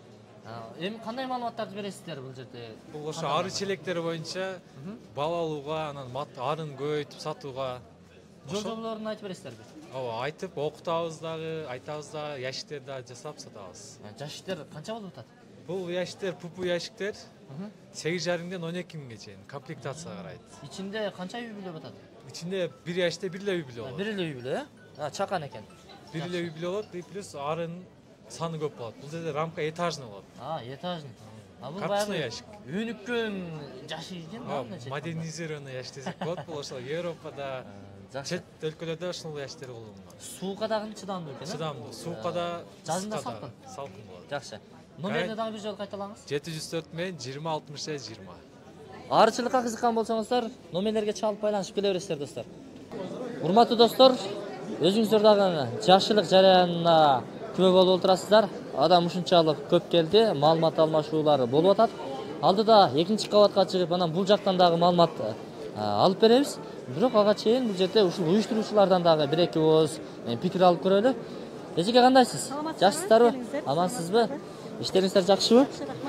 Эми кандай маалыматтарды бересиздер бул жерде? Бул ошо ары челектери боюнча бал алууга, анан арын көбөйтүп сатууга жол-жоболорун айтып бересиздерби? Ооба, айтып окутабыз дагы, айтабыз да, ящиктер да жасап сатабыз. Ящиктер канча болуп атат? Бул ящиктер, пупу ящиктер 8,5-ден 12 миңге чейин комплектация карайт. Ичинде канча үй бүлө болот? Ичинде бир ящикте бир эле үй бүлө болот. Бир эле үй бүлө, чакан экен. Бир эле үй бүлө болот, плюс арын саны көп болот. Бул жерде рамка этажный болот. Этажный. Бул карточный ящик. Өнүккөн жашик экен да. Модернизированный ящик десек болот. Бул ошол Европада, чет өлкөлөрдө ошол ящиктер колдонулган. Суукка дагы чыдамдуу экен. Чыдамдуу. Суукка да жазында салкын. Салкын болот. Жакшы. Номерди дагы бир жолу кайталаңыз. 704 менен 2068 20. Арычылыкка кызыккан болсоңуздар, номерлерге чалып байланышып келе бересиздер достор. Урматтуу достор, өзүңүздөр дагы жакшылык жараянына күбө болуп отурасыздар. Адам ушунчалык көп келди, маалымат алмашуулары болуп атат. Алдыда экинчи кабатка чыгып, анан бул жактан дагы маалымат алып беребиз. Бирок ага чейин бул жерде ушул уюштуруучулардан дагы бир-эки ооз пикир алып көрөлү. Эжеке кандайсыз? Жакшысыздарбы? Амансызбы? Иштериңиздер жакшыбы?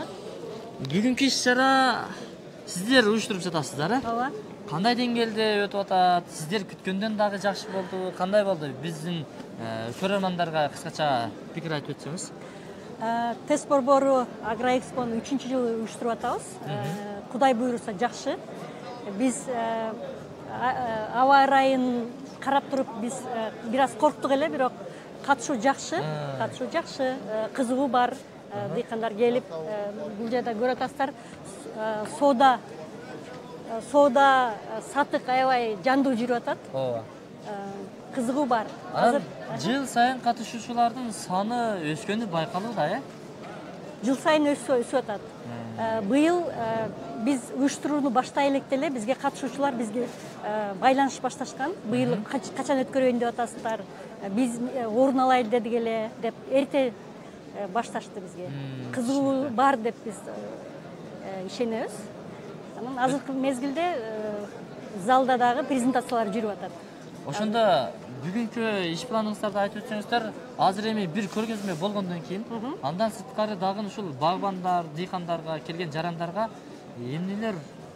Бүгүнкү иш-чара сиздер уюштуруп жатасыздар, Ооба. Кандай деңгээлде өтүп атат? Сиздер күткөндөн дагы жакшы болду. Кандай болду? Биздин көрөрмандарга кыскача пикир айтып өтсөңүз. Тест борбору Агроэкспону 3-чү жылы уюштуруп атабыз. Кудай буйруса жакшы. Биз аба ырайын карап туруп биз бир аз корктук эле, бирок катышуу жакшы. Кызыгуу бар. Дыйкандар келип бул жерде көрүп атасыздар. Соода сатык аябай жандуу жүрүп атат. Ооба. Кызыгуу бар. Азыр жыл сайын катышуучулардын саны өскөнү байкалууда, Жыл сайын өсүп атат. Быйыл биз уюштурууну баштай электе эле бизге катышуучулар бизге байланыш башташкан. Быйыл качан өткөрөйүн деп атасыздар. Биз орун алайлы дедик эле деп эрте башташты бизге. Кызыгуу бар деп биз ишенебиз. Анан азыркы мезгилде залда дагы презентациялар жүрүп атат. Ошондо бүгүнкү иш планыңыздарды айтып өтсөңүздөр, азыр эми бир көргөзмө болгондон кийин, андан сырткары дагы ушул багбандар, дыйкандарга келген жарандарга эмнелер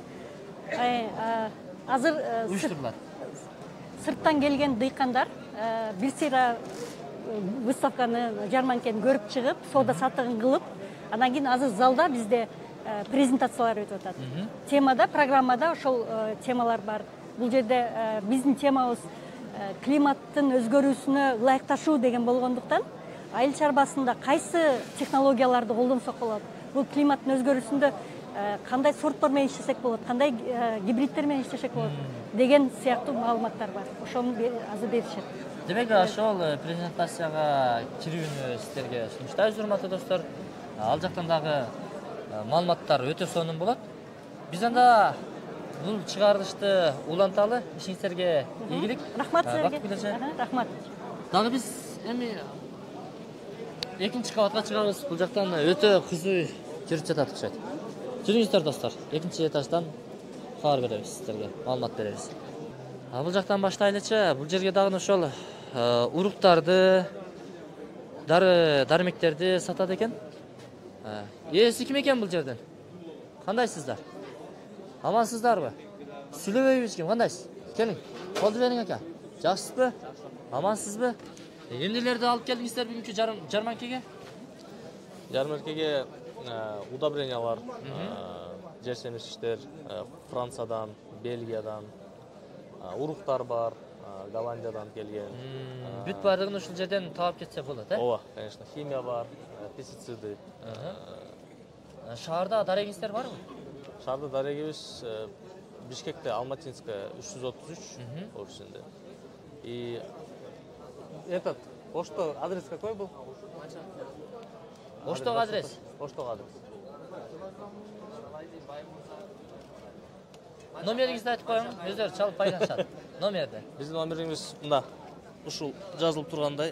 азыр уюштурулат? Сырттан келген дыйкандар бир сыйра выставканы, жарманкени көрүп чыгып, соода саттыгын кылып, андан кийин азыр залда бизде презентациялар өтүп атат. Темада, программада ошол темалар бар. Бул жерде биздин темабыз климаттын өзгөрүүсүнө ылайыкташуу деген болгондуктан, айыл чарбасында кайсы технологияларды колдонсок болот? Бул климаттын өзгөрүүсүндө кандай сорттор менен иштесек болот, кандай гибридтер менен иштесек болот деген сыяктуу маалыматтар бар. Ошону азыр беришет. Демек, ошол презентацияга кирүүнү сиздерге сунуштайбыз, урматтуу достор. Ал жактан дагы маалыматтар өтө сонун болот. Биз анда бул чыгарылышты уланталы, ишиңиздерге ийгилик. Рахмат силерге. Рахмат. Дагы биз эми экинчи кабатка чыгабыз. Бул жактан өтө кызуу жүрүп жатат окшойт. Жүрүңүздөр достор. Экинчи этаждан кабар беребиз сиздерге, маалымат беребиз. Бул жактан баштайлычы. Бул жерге дагы ошол уруктарды, дармектерди сатат экен. Ээси ким экен бул жерден? Кандайсыздар? Амансыздарбы? Сүйлөбөйбүз ким? Кандайсыз? Келиң. Колду бериң ака. Жакшысызбы? Амансызбы? Эмнелерди алып келдиңиздер бүгүнкү жарманкеге? Жарманкеге удобрениялар, жер семиргичтер Франциядан, Бельгиядан, уруктар бар, Голландиядан келген. Бүт баардыгын ушул жерден таап кетсе болот, э? Ооба, конечно, химия бар, пестициды. Шаарда дарегиңиздер барбы? Шаарда дарегибиз Бишкекте Алматинская 333 офисинде. И этот почта адрес какой был? Почтага адрес. Почтага адрес. Номериңизди айтып коюңуз, өздөрү чалып байланышат. Номерди. Биздин номерибиз мында. Ушул жазылып тургандай.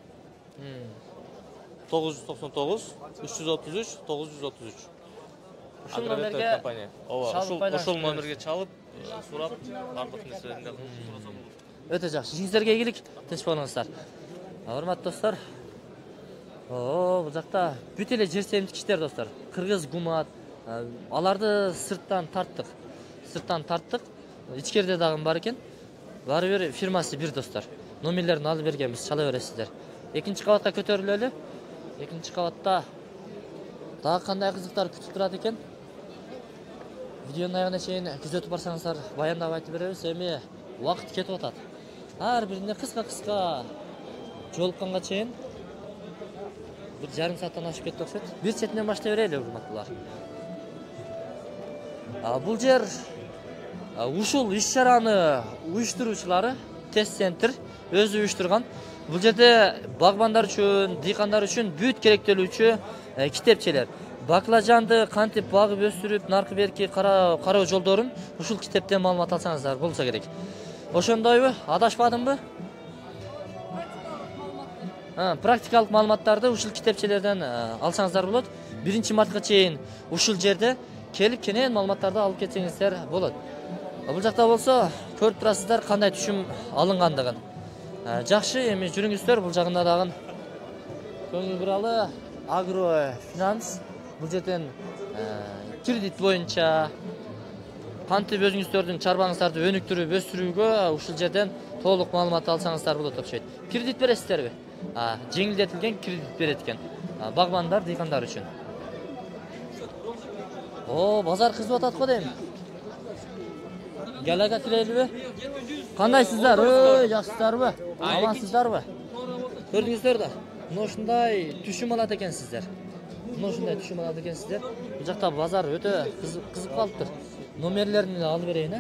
999 333 933. Ушул номерге ошол номерге чалып, сурап, бардык нерселерин сураса болот. Өтө жакшы. Сиздерге ийгилик, тынч болуңуздар. Урматтуу достор. Бул жакта бүт эле жер семирткичтер достор. Кыргыз гумат. Аларды сырттан тарттык. Ичкерде дагы бар экен. Баары бир фирмасы бир достор. Номерлерин алып бергенбиз, чала бересиздер. Экинчи кабатка көтөрүлөлү. Экинчи кабатта дагы кандай кызыктар күтүп турат экен? Видеонун аягына чейин күзөтүп барсаңыздар, баяндап айтып беребиз. Эми убакыт кетип атат. Ар бирине кыска жолукканга чейин bir жарым сааттан ашып кетти окшойт. Бир четинен баштай берели, урматтуулар. Бул жер ушул иш-чараны уюштуруучулары тест центр өзү уюштурган. Бул жерде багбандар үчүн, дыйкандар үчүн бүт керектелүүчү китепчелер. Баклажанды кантип багып өстүрүп, наркы берки кароо жолдорун ушул китептен маалымат алсаңыздар болсо керек. Ошондойбу? Адашпадымбы? Практикалык маалыматтарды ушул китепчелерден алсаңыздар болот. 1-мартка чейин ушул жерде келип кенен маалыматтарды алып кетсеңиздер болот. Бул жакта болсо көрүп турасыздар кандай түшүм алынгандыгын. Жакшы, эми жүрүңүздөр, бул жагында дагы көңүл буралы агрофинанс. Бул жерден кредит боюнча кантип өзүңүздөрдүн чарбаңыздарды өнүктүрүп өстүрүүгө ушул жерден толук маалымат алсаңыздар болот окшойт. Кредит бересиздерби? Жеңилдетилген кредит берет экен. Багбандар, дыйкандар үчүн. Базар кызып атат го дейм. Галага кирелиби? Кандайсыздар? Жакшысыздарбы? Амансыздарбы? Көрдүңүздөр да. Мына ушундай түшүм алат экенсиздер. Бул жакта базар өтө кызып калыптыр. Номерлерин алып берейин,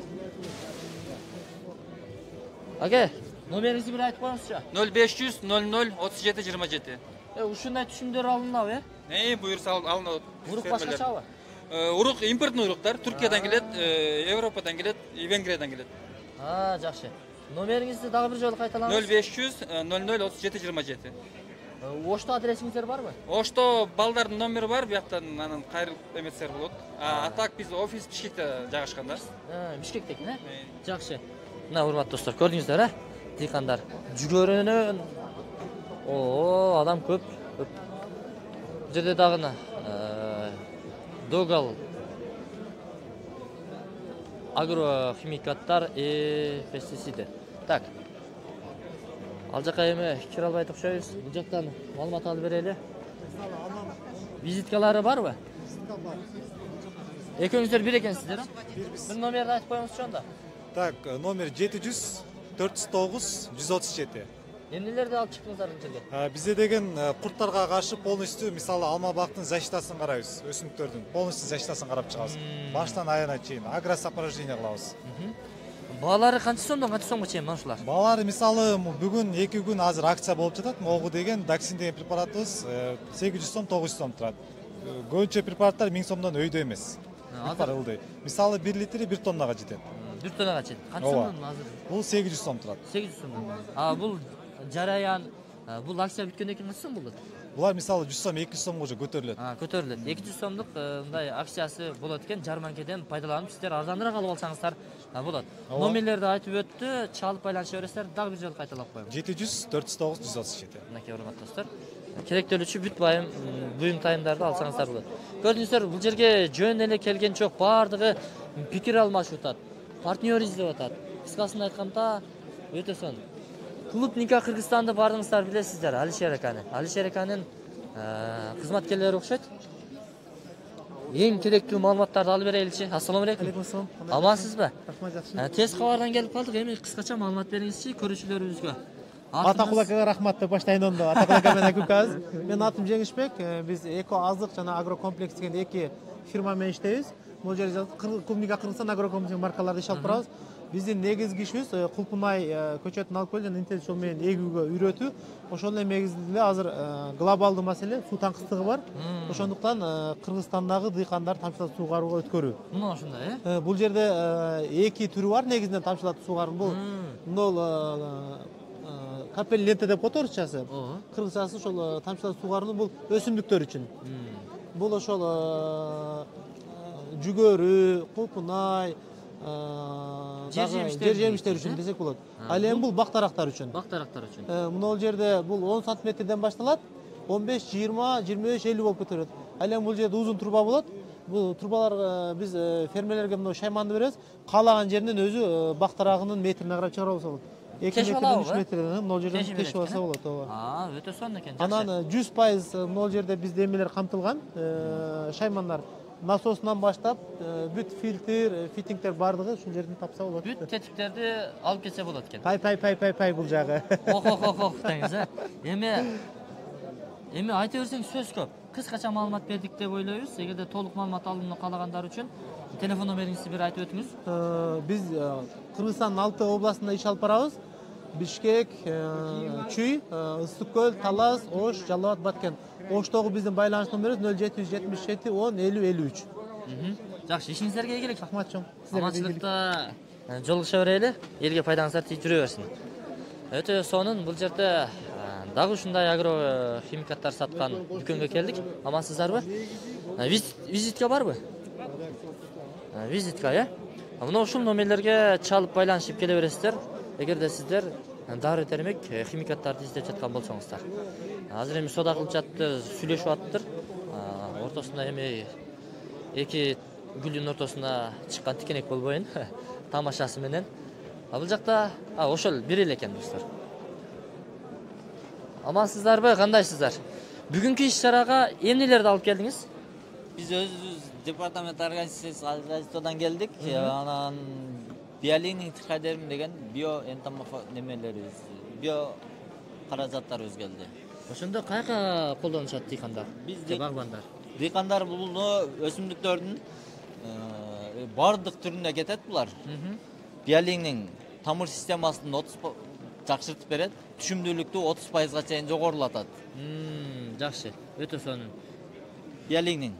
Аке, номериңизди бир айтып коюңузчу. 0500 00 37 27. Ушундай түшүмдөр алынабы, Буюрса алынат. Урук башкачабы? Урук импортный уруктар Түркиядан келет, Европадан келет, Венгриядан келет. Жакшы. Номериңизди дагы бир жолу кайталаңыз. 0500 00 37 27. Ошто адресиңиздер барбы? Ошто балдардын номери бар, бияктан анан кайрылып эметсер болот. А так биз офис Бишкекте жайгашкан да. Бишкекте экен, Жакшы. Мына урматтуу достор, көрдүңүздөр, Дыйкандар жүгөрүнөн адам көп. Бул жерде дагы Догал агрохимикаттар пестициди. Так. Ал жака эми кире албайт окшойбуз. Бул жактан маалымат алып берели. Визиткалары барбы? Визитка бар. Экөөңүздөр бир экенсиздер, Бир номерди айтып коюңузчу анда. Так, номер 700 409 137. Эмнелерди алып чыктыңыздар бул жерге? Бизде деген курттарга каршы полностью, мисалы алма бактын защитасын карайбыз, өсүмдүктөрдүн полностью защитасын карап чыгабыз. Баштан аяна чейин агросопровождение кылабыз. Баалары канча сомдон канча сомго чейин мына ушулар? Баалары мисалы бүгүн 2 күн азыр акция болуп жатат. Могу деген доксин деген препаратыбыз 800 сом 900 сом турат. Көбүнчө препараттар 1000 сомдон өйдө эмес. Ылдый. Мисалы 1 литри 1 тоннага жетет. 1 тоннага жетет. Канча сомдон азыр? Бул 800 сом турат. 800 сомдон. Бул жараян, бул акция бүткөндөн кийин канча сом болот? Булар мисалы 100 сом 200 сомго уже көтөрүлөт. Көтөрүлөт. 200 сомдук мындай акциясы болот экен. Жарманкеден пайдаланып сиздер арзаныраак алып алсаңыздар болот. Номерлерди айтып өттү, чалып байланыша бересиздер. Дагы бир жолу кайталап коем. 700 409 137. Мынакей урматтуу достор. керектелүүчү бүт буюмтайымдарды алсаңыздар болот. Көрдүңүздөр, бул жерге жөн эле келген жок, баардыгы пикир алмашып атат, партнер издеп атат. Кыскасын айтканда, өтө сонун. Клуб Nika Кыргызстанды бардыңыздар билесиздер, Алишер аканы. Алишер аканын кызматкерлери окшойт. Эң керектүү маалыматтарды алып береличи. Ассаламу алейкум. Алейкум. Амансызбы? Рахмат, жакшы. Тез кабардан келип калдык. Эми кыскача маалымат бериңизчи көрүүчүлөрүбүзгө. Атакул акага рахмат деп баштайын ондо. Атакул ака менен күкөз. Менин атым Жеңишбек. Биз Эко Азык жана Агрокомплекс деген эки фирма менен иштейбиз. Бул жерде Клуб Nika Кыргызстан Агрокомплекс маркаларды иш алып барабыз. Биздин негизги ишибиз кулпунай көчөтүн алып келип жана интеллект жол менен эгүүгө үйрөтүү. Ошол эле негизинде азыр глобалдуу маселе суу таңкыстыгы бар. Ошондуктан Кыргызстандагы дыйкандар тамчылатып суугарууга өткөрүү. Мына ошондой, Бул жерде эки түрү бар негизинен тамчылатып суугаруу. Бул капель лента деп коет орусчасы. Кыргызчасы ошол тамчылатып суугаруну бул өсүмдүктөр үчүн. Бул ошол жүгөрү, кулпунай, жер жемиштер үчүн десек болот. Ал эми бул бактарактар үчүн. Бактарактар үчүн. Мына жерде бул 10 сантиметрден башталат, 15, 20, 25, 50 болуп кетет. Ал эми бул жерде узун труба болот. Бул трубалар биз фермерлерге мына шайманды беребиз. Каалаган жеринен өзү бактарагынын метрине карап чыгарабыз болот. 2 метрден 3 метрден мына жерден тешип алса болот. Өтө сонун экен. Анан 100% мына жерде бизде эмелер камтылган. Шаймандар насосунан баштап бүт фильтр, фитингтер бардыгы ушул жерден тапса болот. Бүт тетиктерди алып келсе болот экен. Пай бул жагы. Ох деңиз. Эми айта берсең сөз көп. Кыскача маалымат бердик деп ойлойбуз. Эгерде толук маалымат алууну каалагандар үчүн телефон номериңизди бир айтып өтүңүз. Биз Кыргызстандын 6 областында иш алып барабыз. Бишкек, Чүй, Ыстык көл, Талас, Ош, Жалал Абад, Баткен. Оштогу биздин байланыш номерибиз 0777 10 50 53. Жакшы, ишиңиздерге ийгилик. Рахмат чоң. Аманчылыкта жолугуша берели. Элге пайдаңыздар тийип жүрө берсин. Өтө сонун. Бул жерде дагы ушундай агрохимикаттар саткан дүкөнгө келдик. Амансыздарбы? Визитка барбы? Визитка, Мына ушул номерлерге чалып байланышып келе бересиздер. Эгерде сиздер дары термек, химикаттарды издеп жаткан болсоңуздар. Азыр эми сода кылып жатты, сүйлөшүп аттыр. Ортосунда эми эки гүлдүн ортосуна чыккан тикенек болбойн. Тамашасы менен. Бул жакта ошол бир эле экен достор. Амансыздарбы, кандайсыздар? Бүгүнкү иш-чарага эмнелерди алып келдиңиз? Биз өзүбүз департамент организациядан келдик. Анан биолининг тикадерим деген био энтомофо немелерибиз, био каражаттарыбыз келди. Ошондо каяка колдонушат дыйкандар? Бизде багбандар. Дыйкандар бул өсүмдүктөрдүн бардык түрүнө кетет булар. Биолининг тамыр системасын 30 жакшыртып берет, түшүмдүүлүктү 30%га чейин жогорулатат. Жакшы, өтө сонун. Биолининг.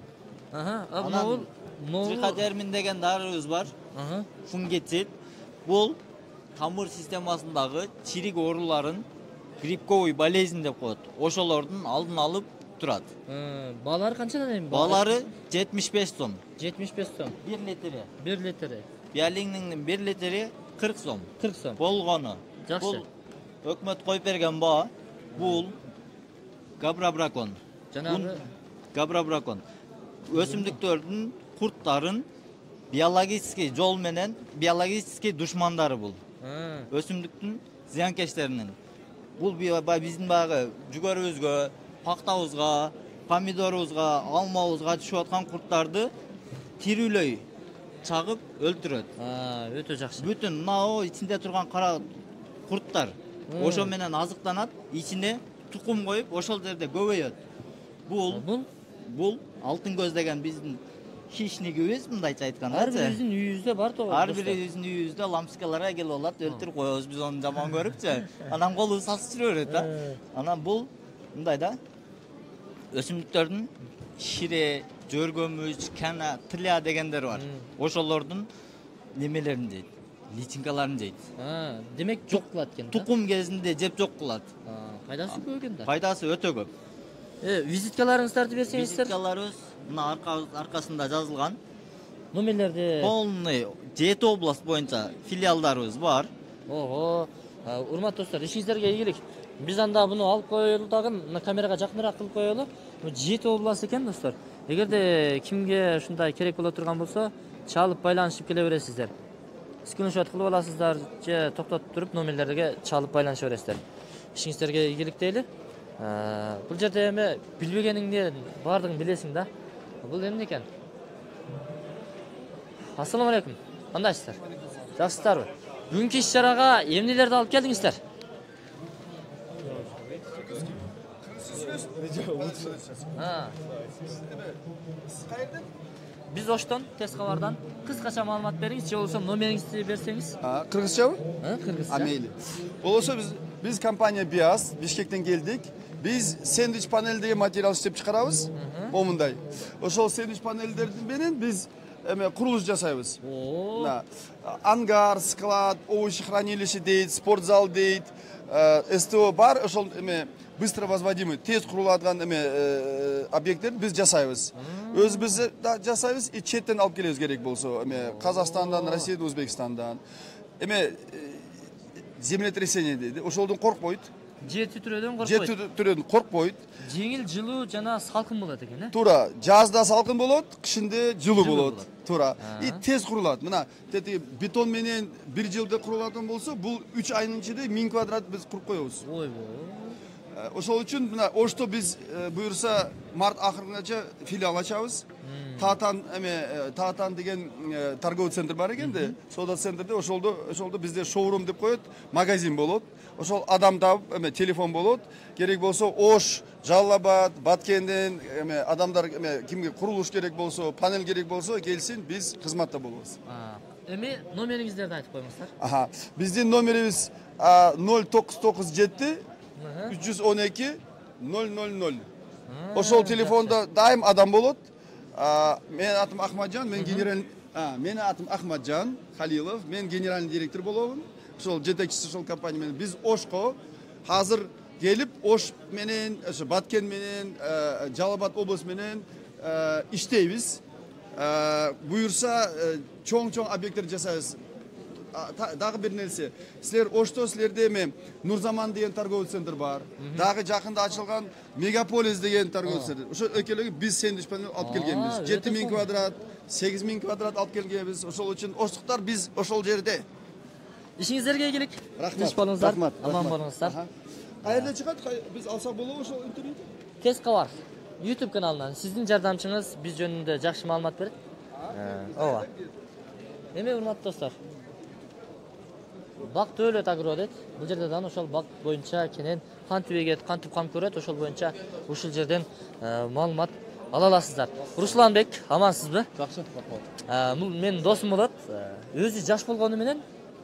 Триходермин деген дарыбыз бар. Фунгицид. Бул тамыр системасындагы чирик ооруларын грибковый болезнь деп коет. Ошолордун алдын алып турат. Баалары канчадан эми? Баалары 75 сом. 75 сом. 1 литри. 1 литри. Биолинингдин 1 литри 40 сом. 40 сом. Болгону. Жакшы. Өкмөт коюп берген баа. Бул габрабракон. Жанагы габрабракон. Өсүмдүктөрдүн курттарын биологический жол менен биологический душмандары бул. Өсүмдүктүн зыянкечтеринин. Бул биздин баягы жүгөрүбүзгө, пактабызга, помидорубузга, алмабызга түшүп аткан курттарды тирүүлөй чагып өлтүрөт. Өтө жакшы. Бүтүн мына ичинде турган кара курттар ошо менен азыктанат, ичине тукум коюп, ошол жерде көбөйөт. Бул алтын көз деген биздин хищнигибиз, мындайча айтканда. Ар бирибиздин үйүбүздө бар то. Ар бирибиздин үйүбүздө лампочкаларга келип алат, өлтүрүп коебуз биз аны жаман көрүпчү. Анан колубуз сасып жүрө берет да. Анан бул мындай да. Өсүмдүктөрдүн шире, жөргөмүч, кана, тля дегендер бар. Ошолордун немелерин жейт, личинкаларын жейт. Демек жок кылат экен. Тукум кезинде жеп жок кылат. Пайдасы көп экен да. Пайдасы өтө көп. Визиткаларыңыздарды берсеңиздер. Визиткаларыбыз мына аркасында жазылган. Номерлерди полный 7 область боюнча филиалдарыбыз бар. Урматтуу достор, ишиңиздерге ийгилик. Биз анда буну алып коелу дагы, мына камерага жакыныраак кылып коелу. Бу Жети областы экен, достор. Эгерде кимге ушундай керек боло турган болсо, чалып байланышып келе бересиздер. Скриншот кылып аласыздар же токтотуп туруп номерлерге чалып байланыша бересиздер. Ишиңиздерге ийгилик дейли. Бул жерде эми билбегениңди бардыгын билесиң да. Бул эмне экен? Ассаламу алейкум. Кандайсыздар? Жакшысыздарбы? Бүгүнкү иш-чарага эмнелерди алып келдиңиздер? Биз Оштон, Тез кабардан кыскача маалымат бериңиз, же болбосо номериңизди берсеңиз. Кыргызчабы? Кыргызча. Мейли. Болосо биз компания Биас, Бишкектен келдик. Биз сэндвич панель деген материал иштеп чыгарабыз. Момундай. Ошол сэндвич панелдердин менен биз курулуш жасайбыз. Ангар, склад, овощехранилище дейт, спортзал дейт, СТО бар, ошол быстро возводимый, тез курулатган объекттер биз жасайбыз. Өзүбүз да жасайбыз, и четтен алып келебиз керек болсо, Казакстандан, Россиядан, Өзбекстандан. Землетрясение дейт, ошолдон коркпойт. Жер титирөөдөн коркпойт. Жер титирөөдөн коркпойт. Жеңил, жылуу жана салкын болот экен, Туура, жазда салкын болот, кышында жылуу болот. Туура. И тез курулат. Мына бетон менен 1 жылда курулатын болсо, бул 3 айдын ичинде 1000 квадрат биз куруп коебуз. Ошол үчүн мына Ошто биз буюрса март акырыгача филиал ачабыз. Таатан деген торговый центр бар экенде. Соода центрде ошолдо бизде шоурум деп коет, магазин болот. Ошол адам таап, телефон болот. Керек болсо Ош, Жалал Абад, Баткенден адамдар кимге курулуш керек болсо, панель керек болсо келсин, биз кызматта болобуз. Номериңиздерди айтып коюңуздар. Биздин номерибиз 0997 312 000. Ошол телефонда дайым адам болот. Менин атым Ахмаджан, менин атым Ахмаджан Халилов, мен генеральный директор болобун. Ошол жетекчиси ошол компания менен биз Ошко азыр келип, Ош менен, Баткен менен, Жалал Абад облус менен иштейбиз. Буюрса чоң объекттер жасайбыз. Дагы бир нерсе, силер Ошто, силерде Нурзаман деген торговый центр бар. Дагы жакында ачылган Мегаполис деген торговый центр. Ошол экөөлөгү биз сэндвич панель алып келгенбиз. 7000 квадрат, 8000 квадрат алып келгенбиз. Ошол үчүн оштуктар биз ошол жерде. Ишиңиздерге ийгилик. Рахмат. Аман болуңуздар. Кайерде чыгат? Биз алсак болобу ошол интернет? Тез кабар YouTube каналынан сиздин жардамчыңыз биз жөнүндө жакшы маалымат берет. Ооба. Эми урматтуу достор, Бак Төлөт Агро дейт. Бул жерде дагы ошол бак боюнча кенен кантип эгет, кантип кам көрөт, ошол боюнча ушул жерден маалымат ала аласыздар. Русланбек, амансызбы? Жакшы, рахмат. Менин досум болот. Өзү жаш болгону менен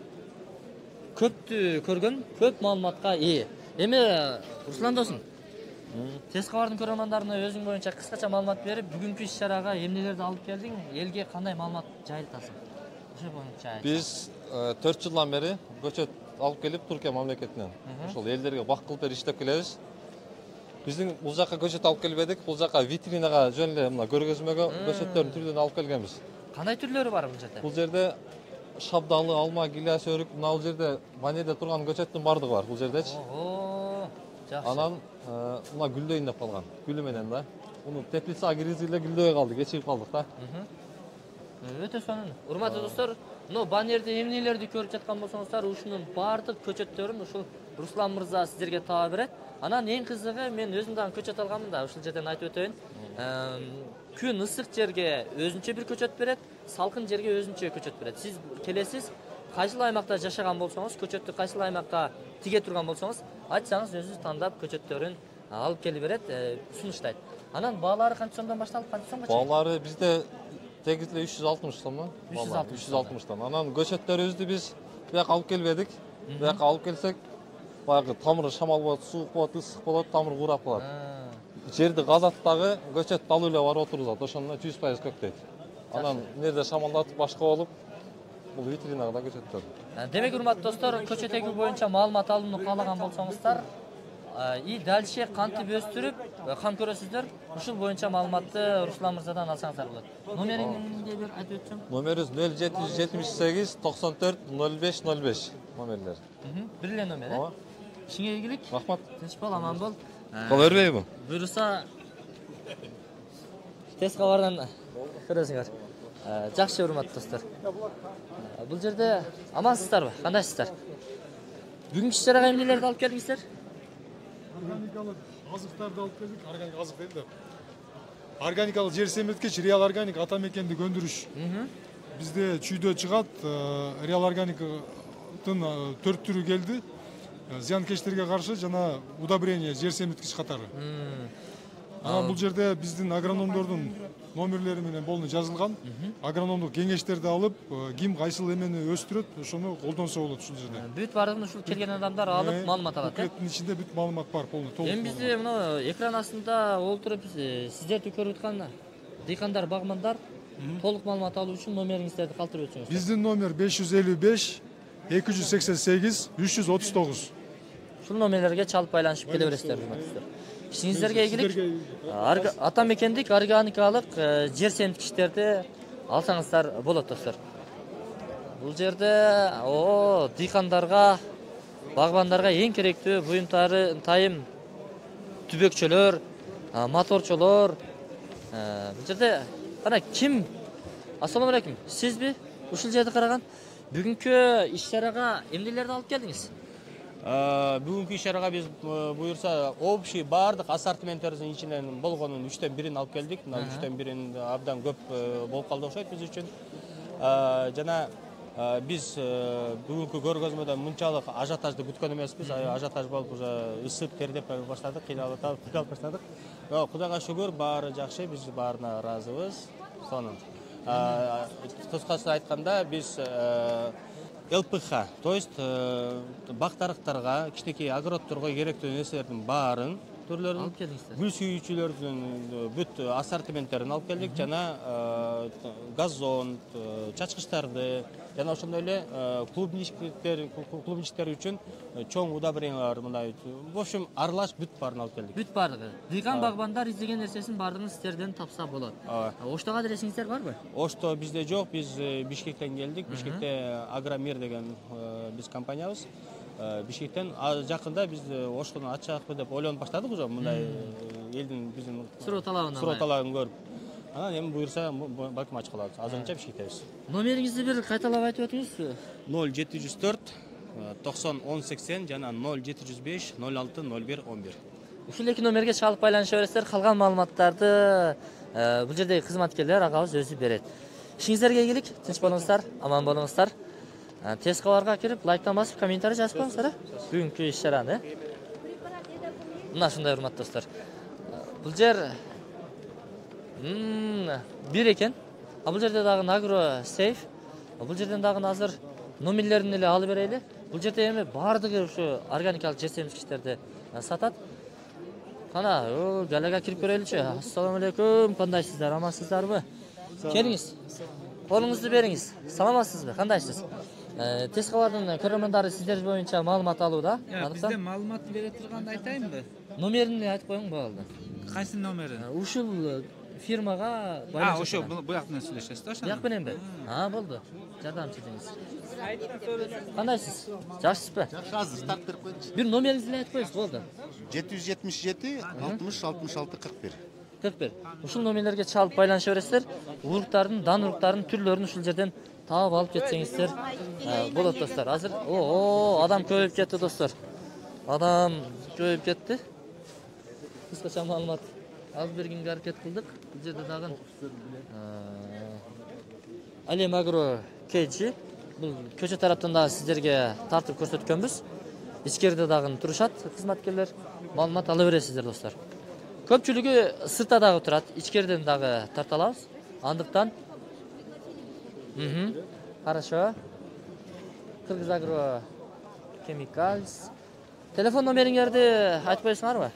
көптү көргөн, көп маалыматка ээ. Эми Руслан досум, Тез кабардын көрөрмандарына өзүң боюнча кыскача маалымат берип, бүгүнкү иш-чарага эмнелерди алып келдиң, элге кандай маалымат жайылтасың? Ошол боюнча айт. Биз 4 жылдан бери көчөт алып келип Түркия мамлекетинен ошол элдерге бак кылып берип иштеп келебиз. Биздин бул жака көчөт алып келбедик, бул жака витринага жөн эле мына көргөзмөгө көчөттөрдүн түрлөрүн алып келгенбиз. Кандай түрлөрү бар бул жерде? Бул жерде шабдалы, алма, гиляс, өрүк, мына бул жерде ванеде турган көчөттүн бардыгы бар бул жердечи. Жакшы. Анан мына гүлдөйүн деп калган. Гүлү менен да. Муну теплицага киргизип эле гүлдөй калды, кечигип калдык да. Өтө сонун. Урматтуу достор, баннерде эмнелерди көрүп жаткан болсоңуздар, ушунун баардык көчөттөрүн ушул Руслан мырза сиздерге таба берет. Анан эң кызыгы, мен өзүм дагы көчөт алганмын да, ушул жерден айтып өтөйүн. Күн ысык жерге өзүнчө бир көчөт берет, салкын жерге өзүнчө көчөт берет. Сиз келесиз, кайсыл аймакта жашаган болсоңуз, көчөттү кайсыл аймакка тиге турган болсоңуз, айтсаңыз өзү тандап көчөттөрүн алып келип берет, сунуштайт. Анан баалары канча сомдон башталып, канча сомго чейин? Баалары бизде тегиз эле 360 сом. 360тан. Анан көчөттөрүбүздү биз бияка алып келбедик. Бияка алып келсек, баягы тамыры шамал болот, суук болот, ысык болот, тамыр курап калат. Жерди казаттагы көчөт алып эле барып отурузат, ошондо 100% көктөйт. Анан нерде шамалдатып башка болуп, бул витринада көчөттөр. Демек, урматтуу достор, көчөт эгүү боюнча маалымат алууну каалаган болсоңуздар, и дальше кантип өстүрүп кам көрөсүздөр, ушул боюнча маалыматты Руслан мырзадан алсаңыздар болот. Номериңди бир айтып өтсөң? Номерибиз 0778 94 05 05 номерлер. Бир эле номер, Ишиңе ийгилик. Рахмат. Тынч бол, аман бол. Кол өрбөйбү? Буюрса тез кабардан көрөсүңөр. Жакшы урматтуу достор. Бул жерде амансыздарбы? Кандайсыздар? Бүгүнкү иш-чарага эмнелерди алып келдиңиздер? Органикалык азыктарды алып келдик. Органик азык дейли. Органикалык жер семирткич Реал Органик ата мекенди көндүрүш. Бизде чүйдө чыгат. Реал Органиктын 4 түрү келди. Зыянкечтерге каршы жана удобрение жер семирткич катары. Анан бул жерде биздин агрономдордун номерлери менен болду жазылган. Агрономдук кеңештерди алып, ким кайсыл эмени өстүрөт, ошону колдонсо болот ушул жерде. Бүт бардыгын ушул келген адамдар алып маалымат алат. Буклеттин ичинде бүт маалымат бар, полный, толук. Эми бизде мына экран астында олтуруп сиздерди көрүп аткан дыйкандар, багмандар толук маалымат алуу үчүн номериңиздерди калтырып өтсөңүз. Биздин номер 555 288 339. Ушул номерлерге чалып байланышып келе бересиздер, урматтуулар. Ишиңиздерге ийгилик. Ата мекендик органикалык жер семирткичтерди алсаңыздар болот, достор. Бул жерде дыйкандарга, багбандарга эң керектүү буюмтары тайым түбөкчөлөр, моторчолор. Бул жерде кана ким? Ассаламу алейкум. Сизби? Ушул жерди караган бүгүнкү иш-чарага эмнелерди алып келдиңиз? Бүгүнкү иш-чарага биз буюрса общий бардык ассортименттердин ичинен болгонун 3төн 1-ин алып келдик. Мына 3төн 1-ин абдан көп болуп калды окшойт биз үчүн. Жана биз бүгүнкү көргөзмөдөн мынчалык ажиотажды күткөн эмеспиз. Ажиотаж болуп уже ысып тердеп баштадык, кыйналып баштадык. Кудайга шүгүр, баары жакшы, биз баарына ыраазыбыз. Сонун. Кыскасы айтканда биз ЛПХ, то есть бактарыктарга, кичинекей огородторго керектүү нерселердин баарын түрлөрүн, гүл сүйүүчүлөрдүн бүт ассортименттерин алып келдик, жана газон, чачкычтарды, жана ошондой эле клубничтер үчүн чоң удобрениялар, мындай, в общем, аралаш бүт баарын алып келдик. Бүт бардыгы. Дыйкан багбандар издеген нерсесин бардыгын сиздерден тапса болот. Оштого адресиңиздер барбы? Ошто бизде жок, биз Бишкектен келдик. Бишкекте Агромир деген биз компаниябыз. Бишкектен жакында биз Ошкону ачакпы деп ойлонуп баштадык уже, мындай элдин биздин суроо талабын көрүп. Анан эми буюрса балким ачып калабыз. Азырынча Бишкектебиз. Номериңизди бир кайталап айтып өтүңүз. 0704 90 1080 жана 0705 06 01 11. Ушул эки номерге чалып байланыша бересиздер. Калган маалыматтарды бул жердеги кызматкерлер агабыз өзү берет. Ишиңиздерге ийгилик, тынч болуңуздар, аман болуңуздар. Тез кабарга кирип, лайктан басып, комментарий жазып коюңуздар. Бүгүнкү иш-чараны. Мына ушундай урматтуу достор. Бул жер бир экен. Бул жерде дагы агро сейф. Бул жерден дагы азыр номерлерин эле алып берели. Бул жерде эми бардыгы ушу органикалык жер семирткичтерди сатат. Кана, галага кирип көрөлүчү. Ассаламу алейкум. Кандайсыздар? Амансыздарбы? Келиңиз. Колуңузду бериңиз. Саламатсызбы? Кандайсыз? Тез кабардын көрөрмандары сиздер боюнча маалымат алууда. Бизде маалымат бере турганды айтайынбы? Номерин айтып коюң болду. Кайсы номери? Ушул фирмага байланышып. Ошо буяк менен сүйлөшөсүз да, ошо. Буяк мененби? Болду. Жардамчы деңиз. Кандайсыз? Жакшысызбы? Жакшы, азыр старт берип коеюнчу. Бир номериңизди айтып коюңуз, болду. 777 60 66 41. 41. Ушул номерлерге чалып байланыша бересиздер. Уруктардын, дан уруктардын түрлөрүн ушул жерден таап алып кетсеңиздер болот, достор. Азыр адам көбөйүп кетти, достор. Адам көбөйүп кетти. Кыскача маалымат алып бергенге аракет кылдык. Бул жерде дагы Алем Агро KG бул көчө тараптан дагы сиздерге тартып көрсөткөнбүз. Ичкерде дагы турушат кызматкерлер. Маалымат ала бересиздер, достор. Көпчүлүгү сыртта дагы турат, ичкерден дагы тарта алабыз. Андыктан Хорошо. Кыргыз Агро Chemicals. Телефон номериңерди айтып коесуңарбы?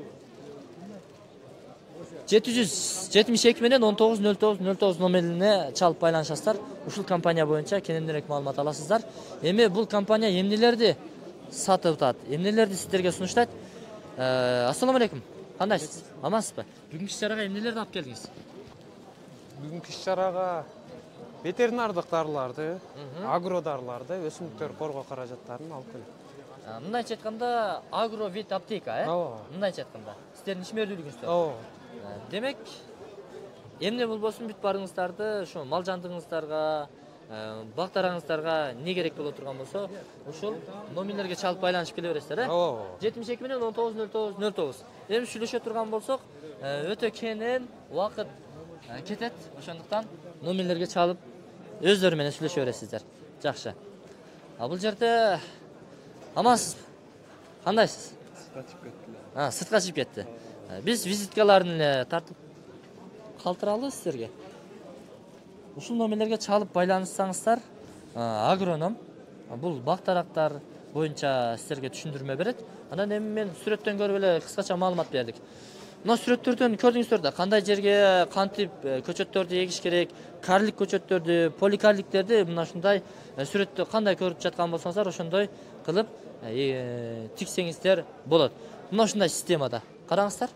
772 менен 190909 номерине чалып байланышасыздар. Ушул компания боюнча кененирээк маалымат аласыздар. Эми бул компания эмнелерди сатып атат, эмнелерди сиздерге сунуштайт? Ассаламу алейкум. Кандайсыз? Амансызбы? Бүгүнкү иш-чарага эмнелерди алып келдиңиз? Бүгүнкү иш-чарага ветеринардык дарыларды, агро дарыларды, өсүмдүктөр коргоо каражаттарын алып келдик. Мындайча айтканда агровит аптека, мындайча айтканда сиздердин ишмердүүлүгүңүздөр. Демек, эмне болбосун бүт барыңыздарды ошо мал жандыгыңыздарга, бактараңыздарга не керек боло турган болсо, ушул номерлерге чалып байланышып келе бересиздер, 72 менен 190909. Эми сүйлөшө турган болсок, өтө кенен убакыт кетет. Ошондуктан номерлерге чалып өздөрү менен сүйлөшө бересиздер. Жакшы. Бул жерде амансызбы? Кандайсыз? Сыртка чыгып кетти. Биз визиткаларын эле тартып калтыралы сиздерге. Ушул номерлерге чалып байланышсаңыздар, агроном бул бактарактар боюнча сиздерге түшүндүрмө берет. Анан эми мен сүрөттөн көрүп эле кыскача маалымат бердик. Мына сүрөттөрдөн көрдүңүздөр да, кандай жерге кантип көчөттөрдү эгиш керек, карлик көчөттөрдү, поликарликтерди мына ушундай сүрөттө кандай көрүп жаткан болсоңуздар, ошондой кылып тиксеңиздер болот. Мына ушундай системада. Караңыздар.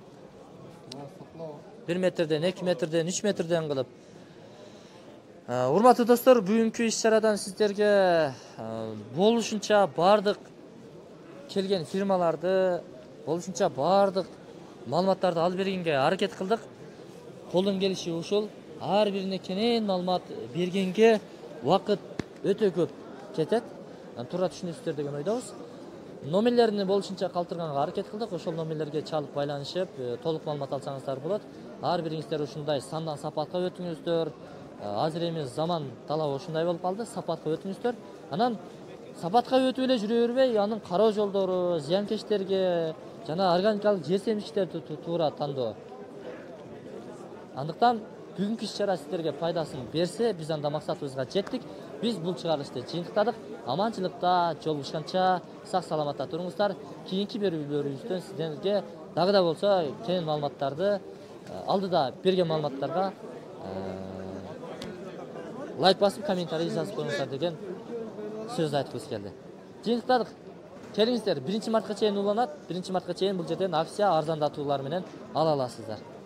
1 метрден, 2 метрден, 3 метрден кылып. Урматтуу достор, бүгүнкү иш-чарадан сиздерге болушунча бардык келген фирмаларды, болушунча бардык маалыматтарды алып бергенге аракет кылдык. Колдон келиши ушул. Ар бирине кенен маалымат бергенге убакыт өтө көп кетет. Туура түшүнүсүздөр деген ойдобуз. Номерлерин болушунча калтырганга аракет кылдык. Ошол номерлерге чалып байланышып, толук маалымат алсаңыздар болот. Ар бириңиздер ушундай сандан сапатка өтүңүздөр. Азыр эми заман талабы ушундай болуп калды. Сапатка өтүңүздөр. Анан сапатка өтүп эле жүрө бербей, анын кароо жолдору, зыянкечтерге жана органикалык жер семчиктерди туура тандоо. Андыктан бүгүнкү иш-чара сиздерге пайдасын берсе, биз анда максатыбызга жеттик. Биз бул чыгарылышты жыйынтыктадык. Аманчылыкта жолугушканча сак саламатта туруңуздар. Кийинки берүүлөрүбүздөн сиздерге дагы да болсо кенен маалыматтарды алдыда берген маалыматтарга лайк басып, комментарий жазып коюңуздар деген сөз айткыбыз келди. Жыйынтыктадык. Келиңиздер, 1 мартка чейин уланат. 1 мартка чейин бул жерден акция арзандатуулар менен ала аласыздар.